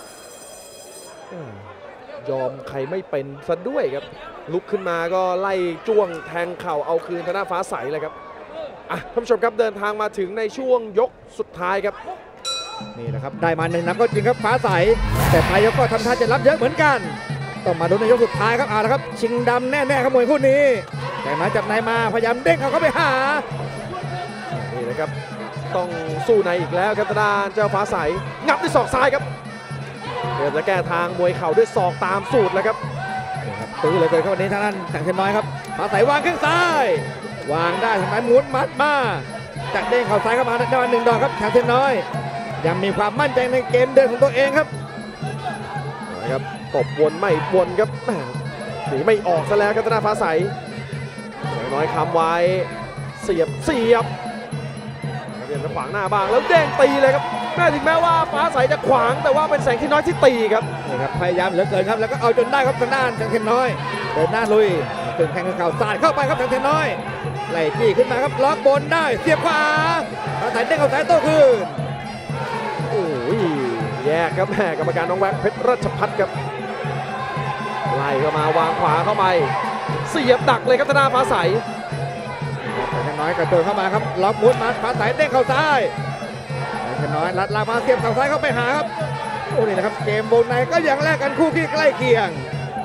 ยอมใครไม่เป็นซะด้วยครับลุกขึ้นมาก็ไล่จ้วงแทงเข่าเอาคืนทางด้านฟ้าใสเลยครับอ่ะท่านผู้ชมครับเดินทางมาถึงในช่วงยกสุดท้ายครับนี่แหละครับได้มาหนึ่งนับก็จริงครับฟ้าใสแต่ปลายยกก็ทำท่าจะรับเยอะเหมือนกันต้องมาดูในยกสุดท้ายครับเอาละครับชิงดำแน่ๆครับมวยคู่นี้แต่มาจับในมาพยายามเด้งเขาเข้าไปหานี่นะครับต้องสู้ในอีกแล้วครับทางด้านเจ้าฟ้าใสงับด้วยศอกซ้ายครับเดี๋ยวจะแก้ทางมวยเข่าด้วยศอกตามสูตรแล้วครับตื้อเลยเกิดเข้าวันนี้ทางด้านแสงเทียนน้อยครับฟ้าใสวางข้างซ้ายวางได้ทางด้านหมุนมัดมาจัดเด้งเข่าซ้ายเข้ามาได้มาหนึ่งดอกครับแสงเทียนน้อยยังมีความมั่นใจในเกมเดินของตัวเองครับนะครับตบวนไม่วนครับหนีไม่ออกซะแล้วครับทางด้านฟ้าใสแสงน้อยคำไว้เสียบเสียบเรียนจะขวางหน้าบ้างแล้วเด้งตีเลยครับแม้ถึงแม้ว่าฟ้าใสจะขวางแต่ว่าเป็นแสงเทียนน้อยที่ตีครับนี่ครับพยายามเหลือเกินครับแล้วก็เอาจนได้ครับทางด้านแสงเทียนน้อยเดินหน้าลุยถึงแทงเข่าสาดเข้าไปครับแสงเทียนน้อยไล่จี้ขึ้นมาครับล็อกบนได้เสียบขวาฟ้าใสเด้งเข่าซ้ายโต้คืนโอ้ยแยกครับแม่กรรมการน้องแว็กเพชรราชพัฒน์ครับไล่เข้ามาวางขวาเข้าไปเสียบดักเลยครับทางด้านฟ้าใสแสงน้อยกระโดดเข้ามาครับล็อกมุดมาฟ้าใสเด้งเข่าซ้ายแสงน้อยลัดลากมาเสียบเข่าซ้ายเข้าไปหาครับโอ้นี่นะครับเกมวงในก็ยังแลกกันคู่ขี้ใกล้เคียง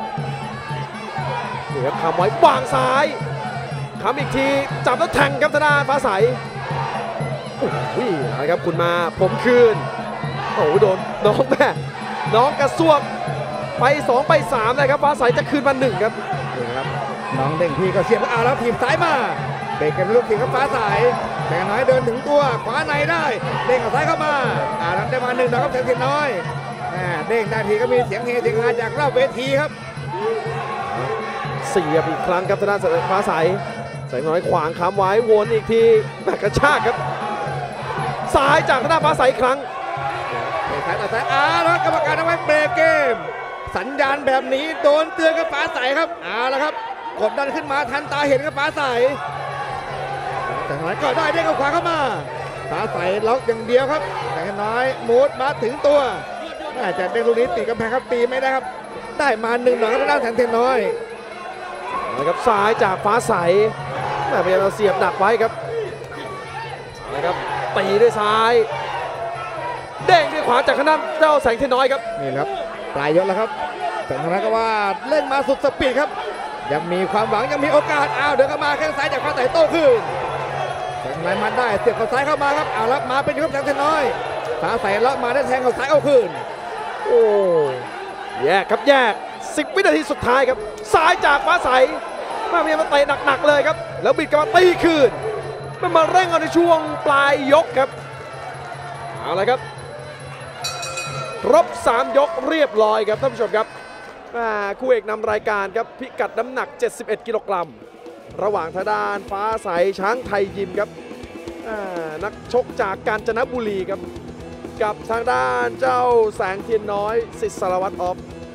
นี่ครับคำไว้วางซ้ายคำอีกทีจับแล้วแทงครับทางด้านฟ้าใสโอ้ยนะครับคุณมาผมคืนโอ้โดนน้องแม่น้องกระซวกไปสองไปสามเลยครับฟ้าใสจะคืนมาหนึ่งครับนี่ครับน้องเด้งพี่ก็เสียบเอาแล้วทีมซ้ายมาเบรกกันลูกทีมครับฟ้าใสแสงน้อยเดินถึงตัวขวาในได้เด้งเอาซ้ายเข้ามาอ่าแล้วได้มาหนึ่งดอกครับแสงเทียนน้อยเด้งได้ทีก็มีเสียงเฮเสียงฮาจากรอบเวทีครับเสียบอีกครั้งครับทางด้านฟ้าใสแสงน้อยขวางค้ำไว้วนอีกทีแบกกระชากครับซ้ายจากทางด้านฟ้าใสอีกครั้งซ้ายต่อซ้ายอ้าวแล้วกรรมการเอาไว้เบรกเกมสัญญาณแบบนี้โดนเตือนกับฟ้าใสครับอ้าวแล้วครับกดดันขึ้นมาทันตาเห็นกับฟ้าใสแต่น้อยก็ได้เด้งขวาเข้ามาฟ้าใสล็อกอย่างเดียวครับแต่น้อยมูดมาถึงตัวแต่เด้งลูกนี้ตีกำแพงครับตีไม่ได้ครับได้มาหนึ่งหน่อยก็ได้แทนเทนน้อยนะครับซ้ายจากฟ้าใสพยายามจะเสียบดักไว้ครับนะครับตีด้วยซ้ายเด้งด้วยขวาจากข้างหน้าเจ้าแสงเทน้อยครับนี่ครับปลายยกแล้วครับแต่ทางนั้นก็ว่าเล่นมาสุดสปีดครับยังมีความหวังยังมีโอกาสอ้าวเดินเข้ามาแข้งซ้ายจากฟ้าใสโต้คืนแสงน้อยมัดได้เสียบเข้าซ้ายเข้ามาครับอ้าวรับมาเป็นครับแสงเทน้อยฟ้าใสรับมาได้แทงเข้าซ้ายเอาคืนโอ้แยกครับแยกสิบวินาทีสุดท้ายครับซ้ายจากฟ้าใสมาเมียมาเตะหนักๆเลยครับแล้วบิดกลับมาตีคืนมันมาเร่งเอาในช่วงปลายยกครับเอาละครับครบสามยกเรียบร้อยครับท่านผู้ชมครับคู่เอกนำรายการครับพิกัดน้ำหนักเจ็ดสิบเอ็ดกิโลกรัมระหว่างทางด้านฟ้าใสช้างไทยยิมครับนักชกจากกาญจนบุรีครับกับทางด้านเจ้าแสงเทียนน้อยสิทธิ์สารวัตรออฟ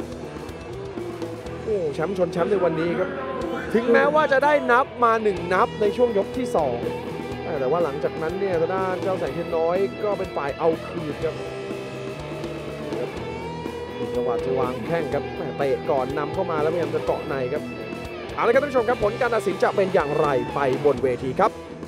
โอ้แชมป์ชนแชมป์ในวันนี้ครับถึงแม้ว่าจะได้นับมาหนึ่งนับในช่วงยกที่สองแต่ว่าหลังจากนั้นเนี่ยทางด้านเจ้าแสงเทียนน้อยก็เป็นฝ่ายเอาคืนครับจังหวะจะวางแข้งครับเตะก่อนนำเข้ามาแล้วพยายามจะเกาะในครับเอาละครับท่านผู้ชมครับผลการตัดสินจะเป็นอย่างไรไปบนเวทีครับ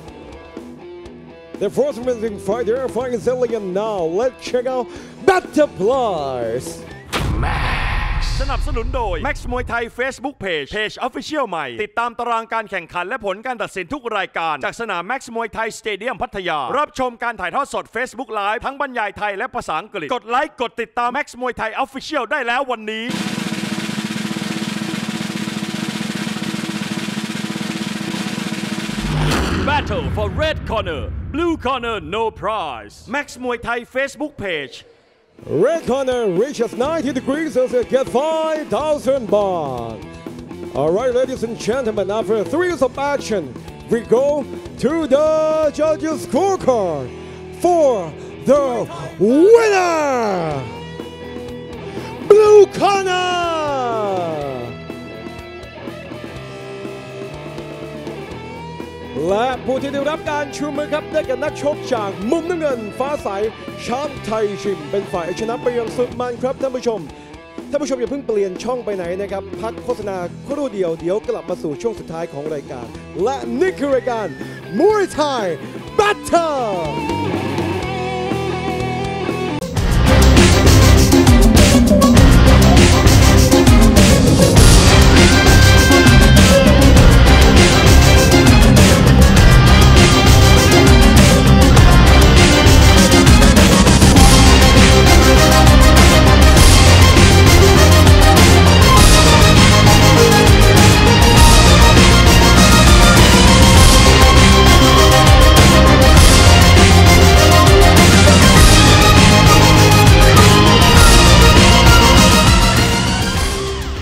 The first amazing fighter fighting Zillion now. Let's check out Battle Plus. สนับสนุนโดย Max มวยไทย Facebook Page Page Official ใหม่ติดตามตารางการแข่งขันและผลการตัดสินทุกรายการจากสนาม Max มวยไทยสเตเดียมพัทยารับชมการถ่ายทอดสด Facebook Live ทั้งบรรยายไทยและภาษาอังกฤษกดไลค์กดติดตาม Max มวยไทย Official ได้แล้ววันนี้ Battle for Red Corner Blue Corner No Prize Max มวยไทย Facebook Page Red corner reaches ninety degrees as it gets five thousand baht. All right, ladies and gentlemen, after three years of action, we go to the judges' scorecard for the winner, Blue Corner. และผู้ที่ได้รับการชูมือครับได้แก่นักชกจากมุมน้ำเงินฟ้าใสช้างไทยชิมเป็นฝ่ายชนะไปอย่างสุดมันครับท่านผู้ชมท่านผู้ชมอย่าเพิ่งเปลี่ยนช่องไปไหนนะครับพักโฆษณาครู่เดียวเดี๋ยวกลับมาสู่ช่วงสุดท้ายของรายการและนี่คือรายการมวยไทย Battle